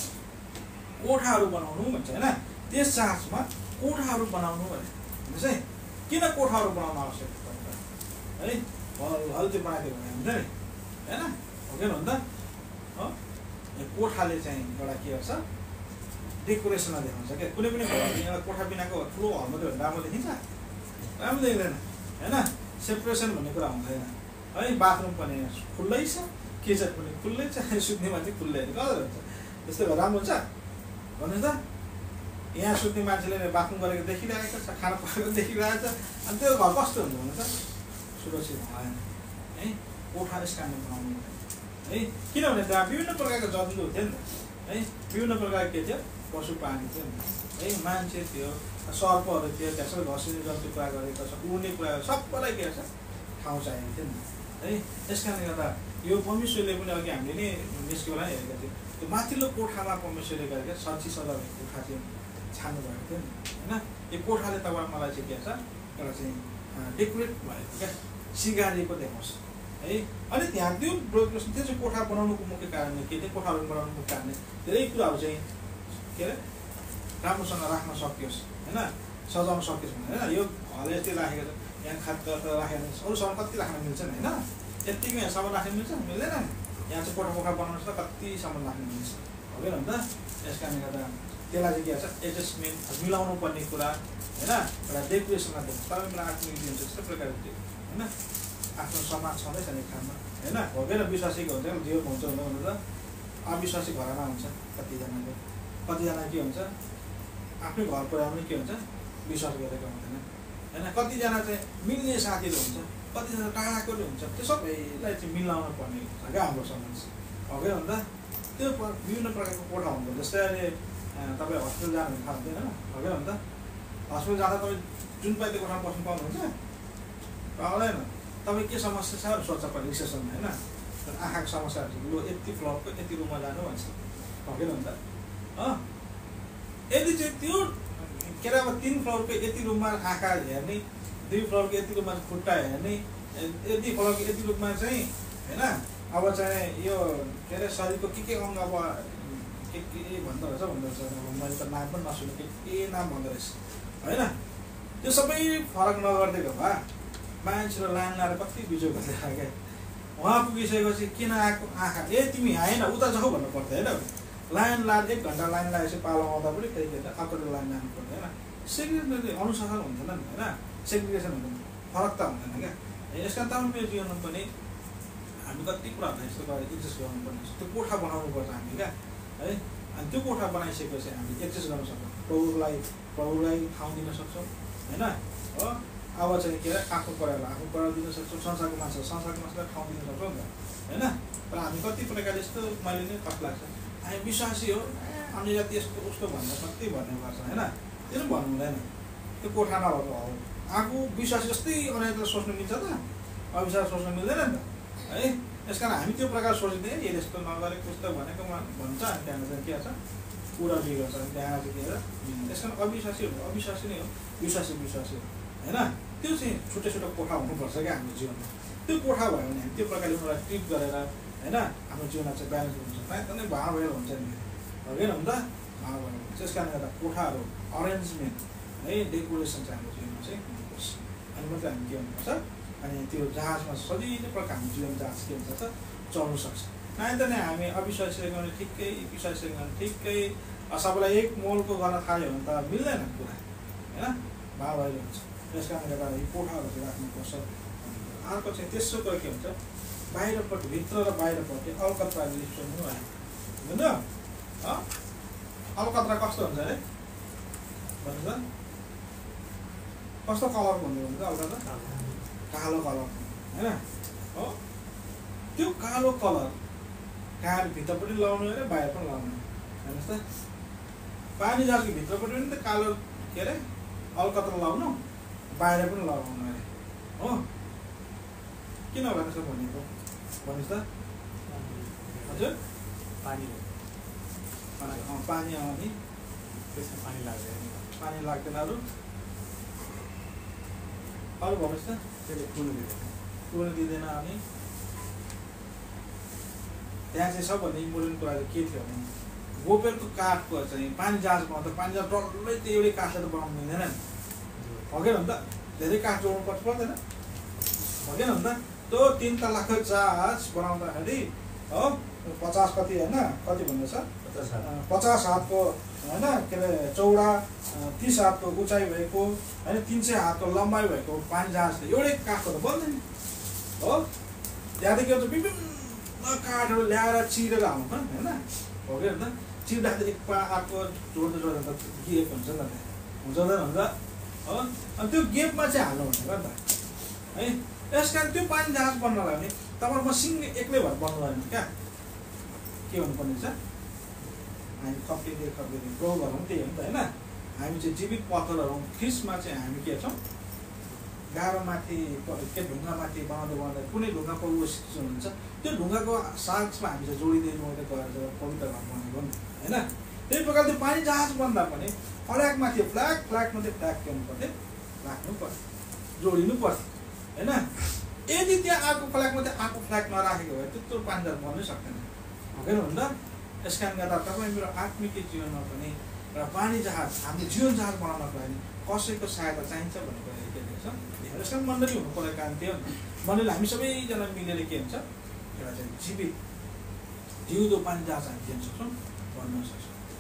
कोठाहरू बनाउनु भन्छ होइन। त्यस जहाजमा कोठाहरू बनाउनु भने चाहिँ किन कोठाहरू बनाउन आवश्यक पर्छ है, हल त्यो बनाइदियो भने हुन्छ नि होइन, हो कि भन्दा हो। कोठाले चाहिँ एउटा के गर्छ, डेकोरेसनलाई देखाउँछ क्या। कुनै पनि घर एउटा कोठा बिनाको ठुलो हलमा त्यो राम्रो देखिन्छ, राम्रो देख्दैन होइन। सेपरेसन भन्ने कुरा हुँदैन है। बाथरुम पनि खुल्लै छ, किचन पनि खुल्लै छ, सुत्ने मान्छे खुल्लै कलर हुन्छ, त्यस्तै भएर राम्रो हुन्छ भन्नु त। यहाँ सुत्ने मान्छेले बाथरुम गरेको देखिरहेको छ, खाना पकाएको देखिरहेको छ, अनि त्यो घर कस्तो हुन्छ भन्नु त, सुरक्षित भएन है। कोठा यस कारणले बनाउनु है, किनभने त्यहाँ विभिन्न प्रकारका जन्तु थियो नि त है, विभिन्न प्रकारको के थियो, पशु प्राणी थियो नि है, मान्छे थियो, सर्पहरू थियो, त्यसरी घसिने जन्तु कुरा गरेको छ, उड्ने कुरा सबैलाई के छ, ठाउँ चाहिएको थियो नि है। त्यस कारणले गर्दा यो परमेश्वरले पनि अघि हामीले नै निस्क्यो होला हेरेका थियौँ, त्यो माथिल्लो कोठामा परमेश्वरले गरेका सजी सजाउने कोठा चाहिँ छान्नु भएको थियो नि होइन। यो कोठाले तपाईँ मलाई चाहिँ के छ, एउटा चाहिँ डेकोरेट भएको क्या, सिगारिएको देखाउँछ है। अनि त्यहाँ त्यो डेकोरेसन, त्यो चाहिँ कोठा बनाउनुको मुख्य कारण के थियो, कोठाहरू बनाउनुको कारण धेरै कुराहरू चाहिँ के अरे राम्रोसँग राख्न सकियोस् होइन, सजाउन सकियोस् भनेर होइन। यो हल यस्तै राखेको छ, यहाँ खाद्य राखेर अरू सामान कति राख्न मिल्छ नि होइन, यत्तिकै यहाँ सामान राख्न मिल्छ मिल्दैन नि। यहाँ चाहिँ कोठा कोठा बनाउनु छ, कति सामान राख्न मिल्छ हो कि भन्दा। त्यस कारणले गर्दा त्यसलाई चाहिँ के छ एडजस्टमेन्ट मिलाउनु पर्ने कुरा होइन एउटा डेकोरेसनमा देख्छ तपाईँ मेरो आफ्नो दिन्छ यस्तो प्रकारले होइन आफ्नो समाज छँदैछ नि ठाउँमा होइन भोगेर विश्वासीको हुन्छ जीवन हुन्छ भन्नु त अविश्वासी घरमा हुन्छ कतिजना के हुन्छ आफ्नै घर परिवारमा के हुन्छ विश्वास गरेको हुँदैन होइन कतिजना चाहिँ मिल्ने साथीहरू हुन्छ कतिजना टाढाको हुन्छ त्यो सबैलाई चाहिँ मिलाउनु पर्ने हुन्छ क्या हाम्रो समाज हगेर भन्दा त्यो विभिन्न प्रकारको कोठा हुन्छ जस्तै अहिले तपाईँ हस्पिटल जानु थाहा हुँदैन हगेर भन्दा हस्पिटल जाँदा तपाईँ जुन पाइ त्यो कोठामा बस्नु पाउनुहुन्छ पाउँदैन तपाईँ के समस्या छ सोध्छ पर्ने रिसेसनमा होइन आँखाको समस्याहरू लु यति फ्लोरको यति रुममा जानु भन्छ हगेर भन्दा यदि चाहिँ त्यो के अरे अब 3 फ्लोरको यति रुममा आँखा हेर्ने 2 फ्लोरको यति रुममा खुट्टा हेर्ने यति फ्लोरको यति रुममा चाहिँ होइन अब चाहिँ यो के अरे शरीरको के अङ्ग अब के भन्दो रहेछ मैले त नाम पनि नसुने के नाम भन्दो रहेछ होइन त्यो सबै फरक नगरिदिएको भए मान्छेले लाइन लाएर कति बिजो गर्दै क्या उहाँ पुगिसकेपछि किन आएको आँखा तिमी आएन उता जाऊ भन्नु पर्थ्यो होइन लाइन लाएर 1 घन्टा लाइन लगाएपछि पालो आउँदा पनि त्यही के अर्को लाइन लानु पर्दैन होइन सेग्रिगेसन अनुशासन हुँदैन नि होइन सेग्रिगेसन हुँदैन फरक त हुँदैन क्या यस कारण तपाईँ जीवनमा पनि हामी कति कुराहरूलाई यस्तो गरेर एडजस्ट गर्नुपर्ने त्यो कोठा बनाउनु पर्छ हामी क्या है अनि त्यो कोठा बनाइसकेपछि हामी एडजस्ट गर्न सक्छौँ प्रभुलाई ठाउँ दिन सक्छौँ होइन हो अब चाहिँ के अरे आफ्नो परिवार दिन सक्छौँ संसारको मान्छेलाई ठाउँ दिन सक्छौँ नि त होइन तर हामी कति प्रकारले यस्तो मैले नै कस्तो लाग्छ हामी विश्वासी हो अन्य जाति यस्तो उस्तो भन्दा कति भन्ने गर्छ होइन त्यो पनि भन्नु हुँदैन त्यो कोठा नभएको हो आफू विश्वासी जस्तै अन्यलाई सोच्नु मिल्छ त अविश्वास सोच्नु मिल्दैन नि त है यस कारण हामी त्यो प्रकार सोच्दैन यसले यस्तो नगरेको उस्तो भनेको भन्छ अनि त्यहाँबाट चाहिँ के छ कुरा बिग्रछ अनि त्यहाँ चाहिँ के अरे यस कारण अविश्वासी नै हो विश्वासी हो होइन त्यो चाहिँ छुट्टै कोठा हुनुपर्छ क्या हाम्रो जीवनमा त्यो कोठा भयो भने हामी त्यो प्रकारले उनीहरूलाई ट्रिट गरेर होइन हाम्रो जीवनमा चाहिँ ब्यालेन्स हुन्छ एकदमै भाँडा भएर हुन्छ नि होइन हुन्छ भाँडा भएर हुन्छ त्यस कारणले गर्दा कोठाहरू अरेन्जमेन्ट है डेकोरेसन चाहिँ हाम्रो जीवनमा चाहिँ हुनुपर्छ अनि मात्रै हामी के हुनुपर्छ अनि त्यो जहाजमा सजिलो प्रकार हाम्रो जीवन जहाज के हुन्छ त चल्नु सक्छ नयाँ त नै हामी अविश्वासी गर्ने ठिकै विश्वासी गर्ने ठिकै सबैलाई एक मोलको गर्न थाल्यो भने त मिल्दैन कुरा होइन भाँडा भएर हुन्छ त्यस कारणले गर्दा यो कोठाहरू चाहिँ राख्नुपर्छ अर्को चाहिँ तेस्रो कुरा के हुन्छ बाहिरपट्टि भित्र र बाहिरपट्टि अलकत्रा लिप्सनु आयो होइन अलकत्रा कस्तो हुन्छ अरे भन्नु त कस्तो कलरको हुन्छ भन्छ अलकत्रा कालो कलर होइन हो त्यो कालो कलर कहाँ भित्रपट्टि लगाउनु अरे बाहिर पनि लगाउनु हेर्नुहोस् त पानी जहाजको भित्रपट्टि पनि त कालो के अरे अलकत्रा लगाउनु बाहिर पनि लगाउनु अरे हो किन भनेको भनेको भन्नुहोस् त हजुर पानी आउने त्यसमा पानी लाग्दैन अरू भन्नुहोस् त त्यसले कुन दिँदैन अनि त्यहाँ चाहिँ सबभन्दा इम्पोर्टेन्ट कुरा चाहिँ के थियो भने गोपेरको काठको चाहिँ पानी जहाज बनाउँदा पानी जहाज डल्लै त्यो एउटै काठले त बनाउनु मिल्दैन नि हगेन नि त धेरै काठ जोड्नु पर्दैन हगेन नि त त्यो 3 तलाको जहाज बनाउँदाखेरि हो 50 कति होइन कति भन्दैछ 50 हातको होइन के अरे चौडा 30 हातको उचाइ भएको होइन 300 हातको लम्बाइ भएको पानी जहाज एउटै काठको त बन्दैन हो त्यहाँदेखि के भन्छ विभिन्न काठहरू ल्याएर चिरेर हाल्नु पर्छ होइन हो कि अन्त चिर्दाखेरि एक अर्को जोड्दा त गेप हुन्छ नि त हुन्छ हुन्छ हो अनि त्यो गेपमा चाहिँ हाल्नु भनेको नि त है यस कारण त्यो पानी जहाज बन्नलाई भने तपाईँ मसिन एक्लै भएर बन्नु भएन क्या के हुनुपर्ने छ हामी खप्लिँदै ग्रो गरौँ त्यही हो नि त होइन हामी चाहिँ जीवित पत्थरहरू फिसमा चाहिँ हामी के छौँ गाह्रोमाथि के ढुङ्गामाथि बनाउँदै कुनै ढुङ्गाको सिचुएसन हुन्छ त्यो ढुङ्गाको साथमा हामी चाहिँ जोडिँदै गएर पवित्र घर बनेको नि होइन त्यही प्रकारले पानी जहाज बन्दा पनि फ्ल्यागमाथि फ्ल्यागमाथि फ्ल्याग के हुनु पर्थ्यो राख्नु पर्थ्यो जोडिनु पर्थ्यो होइन यदि त्यहाँ अर्को फ्ल्यागमाथि अर्को फ्ल्याग नराखेको भए त्यत्रो पानी जहाज बन्नै सक्दैन होइन भन्दा यस कारण गर्दा तपाईँ मेरो आत्मिक जीवनमा पनि एउटा पानी जहाज हामीले जीवन जहाज बनाउनको लागि कसैको सहायता चाहिन्छ भनेको यस कारण मण्डली हुनु परेको कारण थियो नि मण्डली हामी सबैजना मिलेर के हुन्छ एउटा चाहिँ जीवित जिउँदो पानी जहाज हामी दिन सक्छौँ भन्न सक्छौँ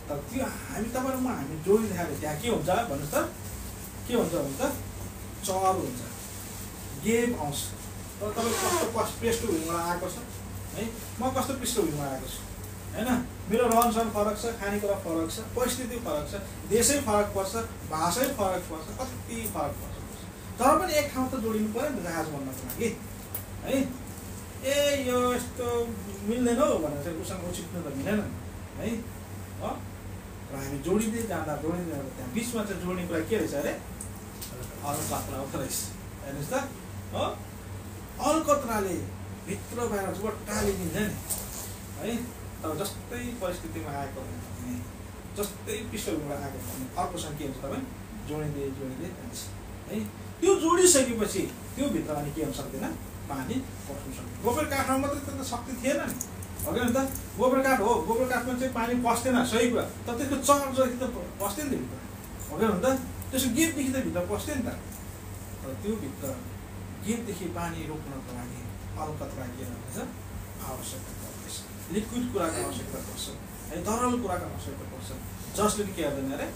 तर त्यो हामी तपाईँहरूमा हामी जोडिँदाखेरि त्यहाँ के हुन्छ भन्नुहोस् त के हुन्छ भने त चर हुन्छ गेप आउँछ तर तपाईँ कस्तो पृष्ठभूमिबाट आएको छ है म कस्तो पृष्ठभूमिबाट आएको छु होइन मेरो रहनसहन फरक छ खानेकुरा फरक छ परिस्थिति फरक छ देशै फरक पर्छ भाषै फरक पर्छ कति फरक पर्छ तर पनि एक ठाउँ त जोडिनु पऱ्यो नि त जहाज बन्नको लागि है ए यो यस्तो मिल्दैन हौ भनेर चाहिँ उसँग उचित्नु त मिलेन है र हामी जोडिँदै जाँदा त्यहाँ बिचमा चाहिँ जोड्ने कुरा के रहेछ अरे अलकत्रा हो रहेछ हेर्नुहोस् त हो अलकत्राले भित्र बाहिर चाहिँ टालिदिन्छ नि है तर जस्तै परिस्थितिमा आएको भने जस्तै पृष्ठभूमिबाट आएको भने अर्कोसँग के हुन्छ तपाईँ जोडिँदै जान्छ है त्यो जोडिसकेपछि त्यो भित्र अनि के हुन सक्दैन पानी पस्नु सक्दैन गोबर काठमा मात्रै त शक्ति थिएन नि हो कि त गोबर काठ हो गोबर काठमा चाहिँ पानी पस्दैन सही कुरा तर त्यसको चर्जदेखि त पस्दैन नि भित्र हो कि त त्यसको गेटदेखि त भित्र पस्दैन नि त तर त्यो भित्र गेटदेखि पानी रोक्नको लागि अलकत्रा के रहेछ आवश्यकता पर्छ लिक्विड कुराको आवश्यकता पर्छ है तरल कुराको आवश्यकता पर्छ जसले के गर्दैन अरे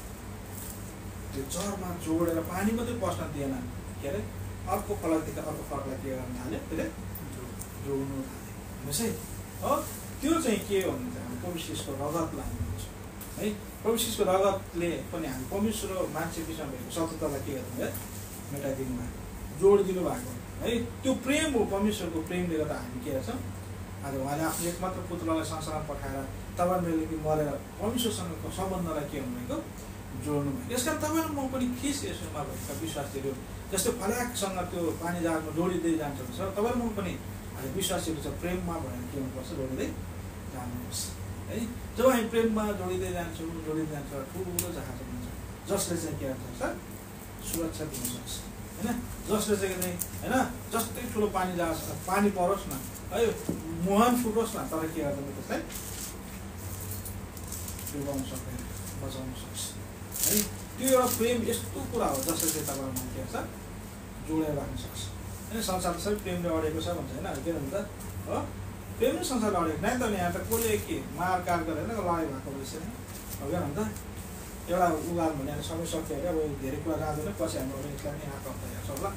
त्यो जरमा जोडेर पानी मात्रै पस्न दिएन के अरे अर्को फलकदेखि अर्को फलकलाई के गर्न थाल्यो त्यसले जोड्नु थाल्यो हेर्नुहोस् है हो त्यो चाहिँ के हो भने चाहिँ हामी परमेश्वरको रगतलाई हामी भन्छौँ है परमेश्वरको रगतले पनि हामी परमेश्वर र मान्छे बिचमा भएको शत्रुतालाई के गर्नु है मेटाइदिनु भएको जोडिदिनु भएको है त्यो प्रेम हो परमेश्वरको प्रेमले गर्दा हामी के रहेछौँ आज उहाँले आफ्नो एकमात्र पुत्रलाई संसारमा पठाएर तपाईँ मैले कि मरेर परमेश्वरसँगको सम्बन्धलाई के हुनुभएको जोड्नु भयो यस कारण तपाईँ म पनि खिस यसमा भएका विश्वासीहरू जस्तो फल्याकसँग त्यो पानी जहाजमा जोडिँदै जान्छ भने तपाईँ म पनि विश्वासीहरू चाहिँ प्रेममा भएर के हुनुपर्छ जोडिँदै जानुपर्छ है जब हामी प्रेममा जोडिँदै जान्छौँ ठुलो जहाज हुन्छ जसले चाहिँ के गर्छ सुरक्षा दिन सक्छ होइन जसले चाहिँ होइन जस्तै ठुलो पानी जहाज पानी परोस् न है मुहान फुटोस् न तर के गर्दैन त्यसलाई डुबाउन सक्दैन बचाउन सक्छ है त्यो एउटा प्रेम यस्तो कुरा हो जसले चाहिँ तपाईँलाई के गर्छ जोडेर राख्न सक्छ होइन संसार सबै प्रेमले अडेको छ भन्छ होइन के भन्छ हो प्रेम नै संसारले अडेको नै त यहाँ त कसले के मारकाट गरेर लडाइँ भएको रहेछ नि हो क्या भन्छ एउटा उगाल भने सबै सक्यो अरे अब धेरै कुरा जाँदैन पछि हाम्रो यसलाई नै आएको हप्ता हेर्छ होला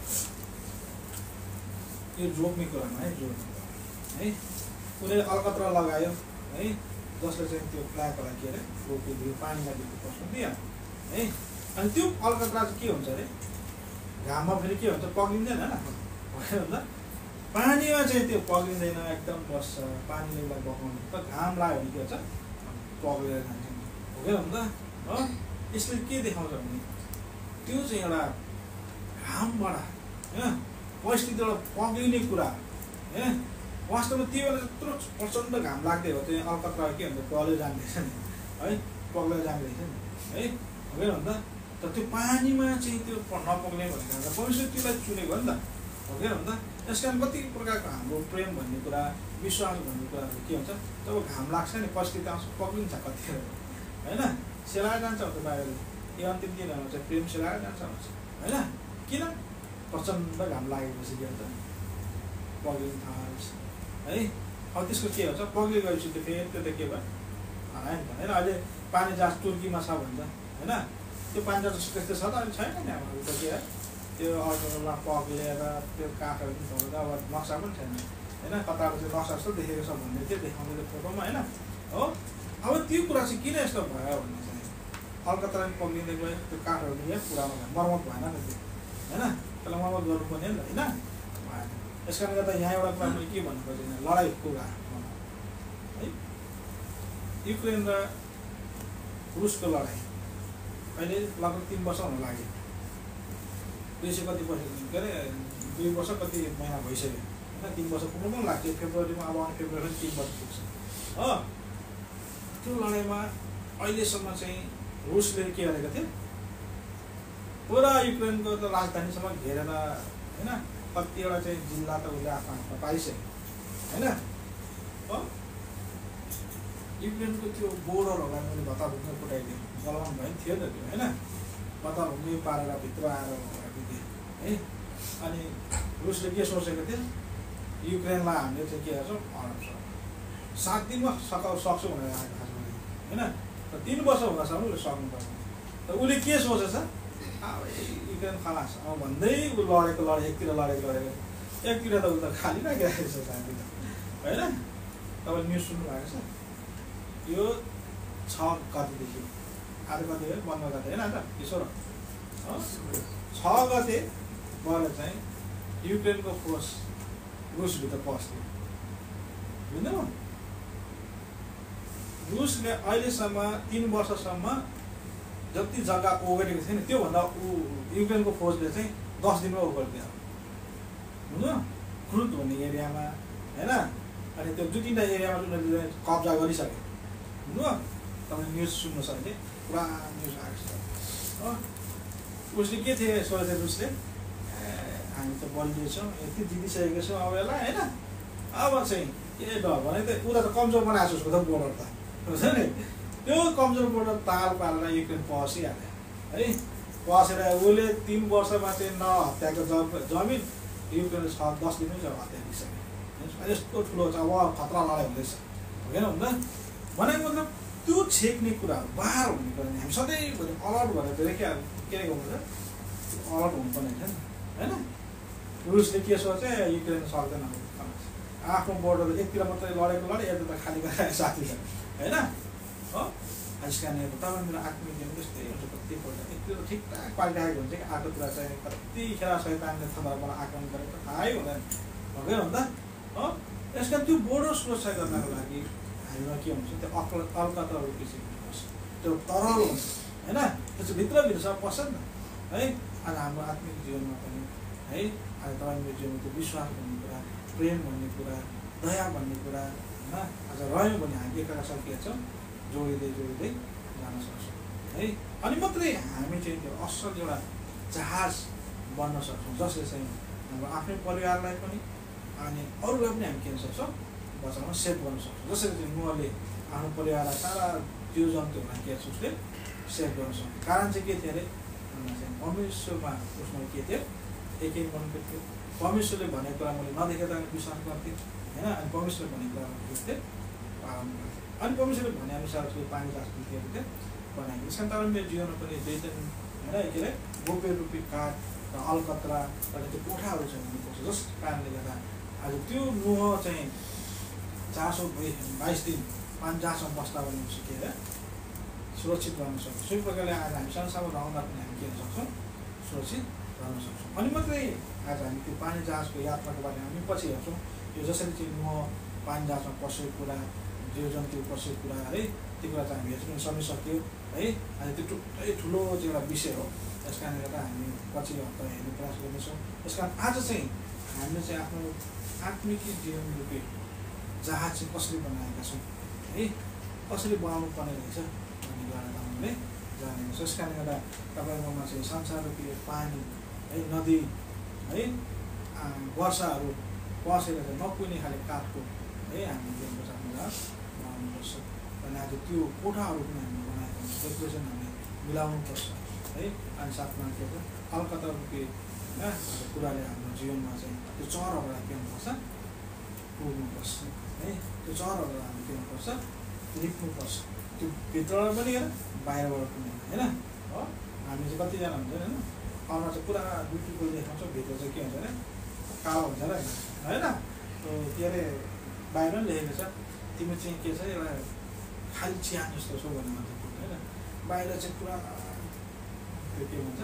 यो जोड्ने कुरामा है जोड्ने कुरा है उसले अलकत्रा लगायो है जसले चाहिँ त्यो फ्ल्यागलाई के अरे रोकिदियो पानीलाई भित्र पस्नु दियो है अनि त्यो अलकत्रा चाहिँ के हुन्छ अरे घाममा फेरि के हुन्छ पग्लिँदैन होइन पानीमा चाहिँ त्यो पग्लिँदैन एकदम बस्छ पानीले उसलाई बगाउनु त घाम लाग्यो भने के हुन्छ पग्लेर जान्छ हो क्या हुन्छ हो यसले के देखाउँछ भने त्यो चाहिँ एउटा घामबाट होइन परिस्थिति एउटा पग्लिने कुरा होइन वास्तवमा त्यो बेला यत्रो प्रचण्ड घाम लाग्दै हो त्यो अलकत्रा के भन्छ पग्लेर जाँदैछ नि है पग्लेर जाँदैछ नि है हो क्या भन्दा तर त्यो पानीमा चाहिँ त्यो नपग्ने भनेर परमेश्वर त्यसलाई चुनेको हो नि त हो क्या भन्दा यस कारण कति प्रकारको हाम्रो प्रेम भन्ने कुरा विश्वास भन्ने कुराहरू के हुन्छ जब घाम लाग्छ नि परिस्थिति आउँछ पग्लिन्छ कतिखेर होइन सेलाएर जान्छ हुन्छ बाहिर यो अन्तिम दिनहरूमा चाहिँ प्रेम सेलाएर जान्छ भन्छ होइन किन प्रचण्ड घाम लागेपछि के हुन्छ पग्लिनु थाल्छ है अब त्यसको के हुन्छ पग्ली गएपछि त्यो फेरि त्यो त के भयो हरायो नि त होइन अहिले पानी जहाज तुर्कीमा छ भन्छ होइन त्यो पानी जहाज त्यस्तो छ त अहिले छैन नि हाम्रो त के त्यो अर्कोमा पग्लेर त्यो काठहरू पनि छोडेर अब नक्सा पनि छैन होइन कताबाट चाहिँ नक्सा जस्तो देखेको छ भन्ने थियो देखाउँदै फोटोमा होइन हो अब त्यो कुरा चाहिँ किन यस्तो भयो भन्ने चाहिँ अलकत्रा पनि पग्लिँदै गयो त्यो काठहरू यहाँ पुरानो भयो मर्मत भएन नि त्यो होइन त्यसलाई मर्मत गर्नुपर्ने नि त होइन भएन यस कारणले गर्दा यहाँ एउटा कुरा मैले के भन्नु खोजेँ लडाइँको कुरा है युक्रेन र रुसको लडाइँ अहिले लगभग 3 वर्ष हुन लाग्यो 200 कति वर्ष के अरे 2 वर्ष कति महिना भइसक्यो होइन 3 वर्ष पुग्नु पनि लाग्थ्यो फेब्रुअरीमा अब आउने फेब्रुअरी 3 वर्ष पुग्छ हो त्यो लडाइँमा अहिलेसम्म चाहिँ रुसले के गरेको थियो पुरा युक्रेनको त राजधानीसम्म घेरेर होइन कतिवटा चाहिँ जिल्ला त उसले आफ्नो हातमा पाइसक्यो होइन हो युक्रेनको त्यो बोर्डरहरूलाई मैले भत्ताभुङ्गे फुटाइदिएँ गलवान भयो नि थियो नि त्यो होइन भत्ताभुङ्गे पारेर भित्र आएर दिएँ है अनि रुसले के सोचेको थियो युक्रेनलाई हामीले चाहिँ के गर्छौँ हराउँछ 7 दिनमा सक्छौँ भनेर आएको खासमा होइन 3 वर्ष हुँदासम्म उसले सक्नुपर्छ। र उसले के सोचेछ अब युक्रेन खलास अब भन्दै ऊ लडेको एकतिर लडेको एकतिर त ऊ त खाली राखिरहेको छ साथी त होइन। तपाईँले न्युज सुन्नु भएको छ यो 6 गतेदेखि आज कति हो 15 गते होइन त ईश्वर 6 गते भएर चाहिँ युक्रेनको फोर्स रुसभित्र पस्यो बुझ्नु। रुसले अहिलेसम्म 3 वर्षसम्म जति जग्गा ओगटेको थियो नि त्योभन्दा युक्रेनको फौजले चाहिँ 10 दिनमा ओगटिदियो बुझ्नु। क्रुद भन्ने एरियामा होइन अनि त्यो 2-3 एरियामा उनीहरूले कब्जा गरिसके बुझ्नु। तपाईँले न्युज सुन्नु छ अहिले पुरा न्युज आएको छ। उसले के थिए सोचे रुसले हामी त बलियो छौँ यति जितिसकेको छौँ अब यसलाई होइन अब चाहिँ के डर भने त उता त कमजोर बनाएको छ उसको त बोर्डर त हुन्छ नि। त्यो कमजोर बोर्डर ताल पारेर युक्रेन पसिहाल्यो है। पसेर उसले 3 वर्षमा चाहिँ नहत्याएको जमिन युक्रेनले 10 दिनमै चाहिँ हत्या दिइसक्यो। यस्तो ठुलो छ अब खतरा लडाइँ हुँदैछ होइन हुँदैन भनेको मतलब त्यो छेक्ने कुराहरू बाहिर हुने कुरा हामी सधैँभरि अलर्ट भएर के गर्नु अलर्ट हुनुपर्ने होइन होइन। रुसले के सोचे युक्रेन सक्दैन आफ्नो बोर्डर एकतिर मात्रै लडेको यता त खाली गराएको साथी छ होइन हो। त्यस कारण तपाईँ मेरो आत्मिक जीवन त्यस्तै हुन्छ कतिपल्ट एकतिर ठिकठाक पालिरहेको हुन्छ कि अर्कोतिर चाहिँ कतिखेर शैतानले थोरबाट आक्रमण गरेको थाहै हुँदैन भएन नि त हो। त्यस कारण त्यो बोर्डर सुरक्षा गर्नको लागि हामीमा के हुन्छ त्यो अलकतराहरू किसिमको त्यो तरल हुन्छ होइन त्यो भित्रभित्रसम्म पस्छ नि त है। आज हाम्रो आत्मिक जीवनमा पनि है आज तपाईँ मेरो जीवनमा त्यो विश्वास भन्ने कुरा प्रेम भन्ने कुरा दया भन्ने कुरा होइन आज रह्यो भने हामी एकअर्कासँग के छौँ जोडिँदै जान सक्छौँ है। अनि मात्रै हामी चाहिँ त्यो असल एउटा जहाज बन्न सक्छौँ जसले चाहिँ हाम्रो आफ्नै परिवारलाई पनि अनि अरूलाई पनि हामी के गर्न सक्छौँ बचाउन सेभ गर्न सक्छौँ। जसरी चाहिँ नुहले आफ्नो परिवारलाई सारा जीव जन्तुहरूलाई के छ उसले सेभ गर्न सक्छ। कारण चाहिँ के थियो अरे चाहिँ परमेश्वरमा उसमा के थियो एकै मनको थियो। परमेश्वरले भनेको कुरा मैले नदेखेर विश्वास गर्थेँ होइन। अनि परमेश्वरले भनेको कुरा बुझ्थेँ पालन गर्थेँ। अनि परमेश्वरले भनेअनुसार उसले पानी जहाज दिएको थियो बनाएको। त्यस कारण तपाईँ मेरो जीवनमा पनि दैतन होइन के अरे गोप्य रूपी काठ र अलकत्रा र त्यो कोठाहरू चाहिँ हुनुपर्छ। जस कारणले गर्दा आज त्यो नुह चाहिँ 422 दिन पानी जहाजमा बस्दा भने सिकेर सुरक्षित रहन सक्छौँ। सोही प्रकारले आज हामी संसारमा रहँदा पनि हामी के गर्न सक्छौँ सुरक्षित रहन सक्छौँ। अनि मात्रै आज हामी त्यो पानी जहाजको यात्राको बारेमा हामी पछि हेर्छौँ। यो जसरी चाहिँ नुह पानी जहाजमा पसेको कुरा जीव जन्तु पसेको कुरा है त्यो कुरा चाहिँ हामी हेर्नु सकिसक्यो है। अनि त्यो टुट्टै ठुलो चाहिँ एउटा विषय हो। त्यस कारणले गर्दा हामी पछि हप्ता हेर्ने प्रयास गर्नेछौँ। त्यस कारण आज चाहिँ हामीले चाहिँ आफ्नो आत्मिक जीवन रूपी जहाज चाहिँ कसरी बनाएका छौँ है कसरी बनाउनु पर्ने रहेछ भन्ने कुरा हामीले जानेको छ। त्यस कारणले गर्दा तपाईँकोमा चाहिँ संसार रूपी पानी है नदी है वर्षाहरू पसेर चाहिँ नपुग्ने खाले काठको है हामीले जीवन बचाउने जहाज बनाउनुपर्छ। अनि आज त्यो कोठाहरू पनि हामीले बनाएको हुन्छ डेकोरेसन हामीले मिलाउनुपर्छ है। अनि साथमा के छ अलकत्रा रूपी होइन कुराले हाम्रो जीवनमा चाहिँ त्यो चरहरूलाई के हुनुपर्छ पुग्नुपर्छ है। त्यो चरहरूलाई हामीले के हुनुपर्छ लिप्नुपर्छ त्यो भित्रबाट पनि हेर बाहिरबाट पनि होइन हो। हामी चाहिँ कतिजना हुन्छ होइन अनुहार चाहिँ पुरा ब्युटिफुल देखाउँछ भित्र चाहिँ के हुन्छ अरे कालो हुन्छ र होइन। के अरे बाहिर पनि लेखेको छ तिमी चाहिँ के छ एउटा खालि चिहान जस्तो छौ भन्ने मान्छे होइन। बाहिर चाहिँ पुरा त्यो के भन्छ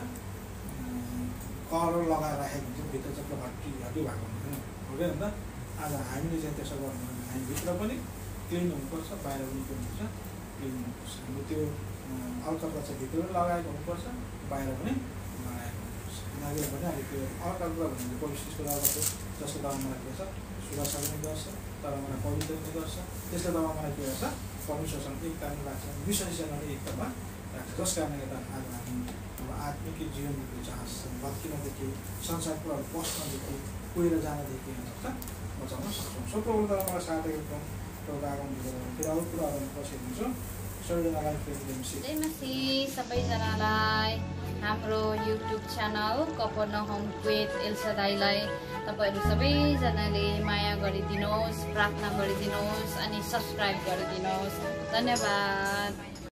कलर लगाएर राखेको हुन्छ भित्र चाहिँ हड्डी भएको हुन्छ होइन नि त। आज हामीले चाहिँ त्यसो गर्नु भने हामी भित्र पनि क्लिन हुनुपर्छ बाहिर पनि के हुनुपर्छ क्लिन हुनुपर्छ। हाम्रो त्यो अलकत्रा चाहिँ भित्र पनि लगाएको हुनुपर्छ बाहिर पनि लगाएको हुनुपर्छ। किनकि भने अहिले त्यो अलकत्रा भनेको पवित्रको लगाएको जसले दवा मलाई के गर्छ सुरक्षा पनि गर्छ तर मलाई पवित्र पनि गर्छ। त्यसले दवा मलाई के गर्छ परमेश्वरसँग एकतामा राख्छ विश्वाससँग एकतामा राख्छ। जस कारणले गर्दा आज हामी हाम्रो आत्मिक जीवनको जहाज भत्किनदेखि संसार कुराहरू पस्नदेखि कुहिर जानदेखि बचाउन सक्छौँ। सो प्रभुले मलाई साथ दिएको एउटा आगमन फेरि अरू कुराहरू पछि हुन्छौँ। सबैजनालाई हाम्रो YouTube channel Capernaum Kuwait El सदाईलाई तपाईँहरू सबैजनाले माया गरिदिनुहोस् प्रार्थना गरिदिनुहोस् अनि सब्सक्राइब गरिदिनुहोस्। धन्यवाद।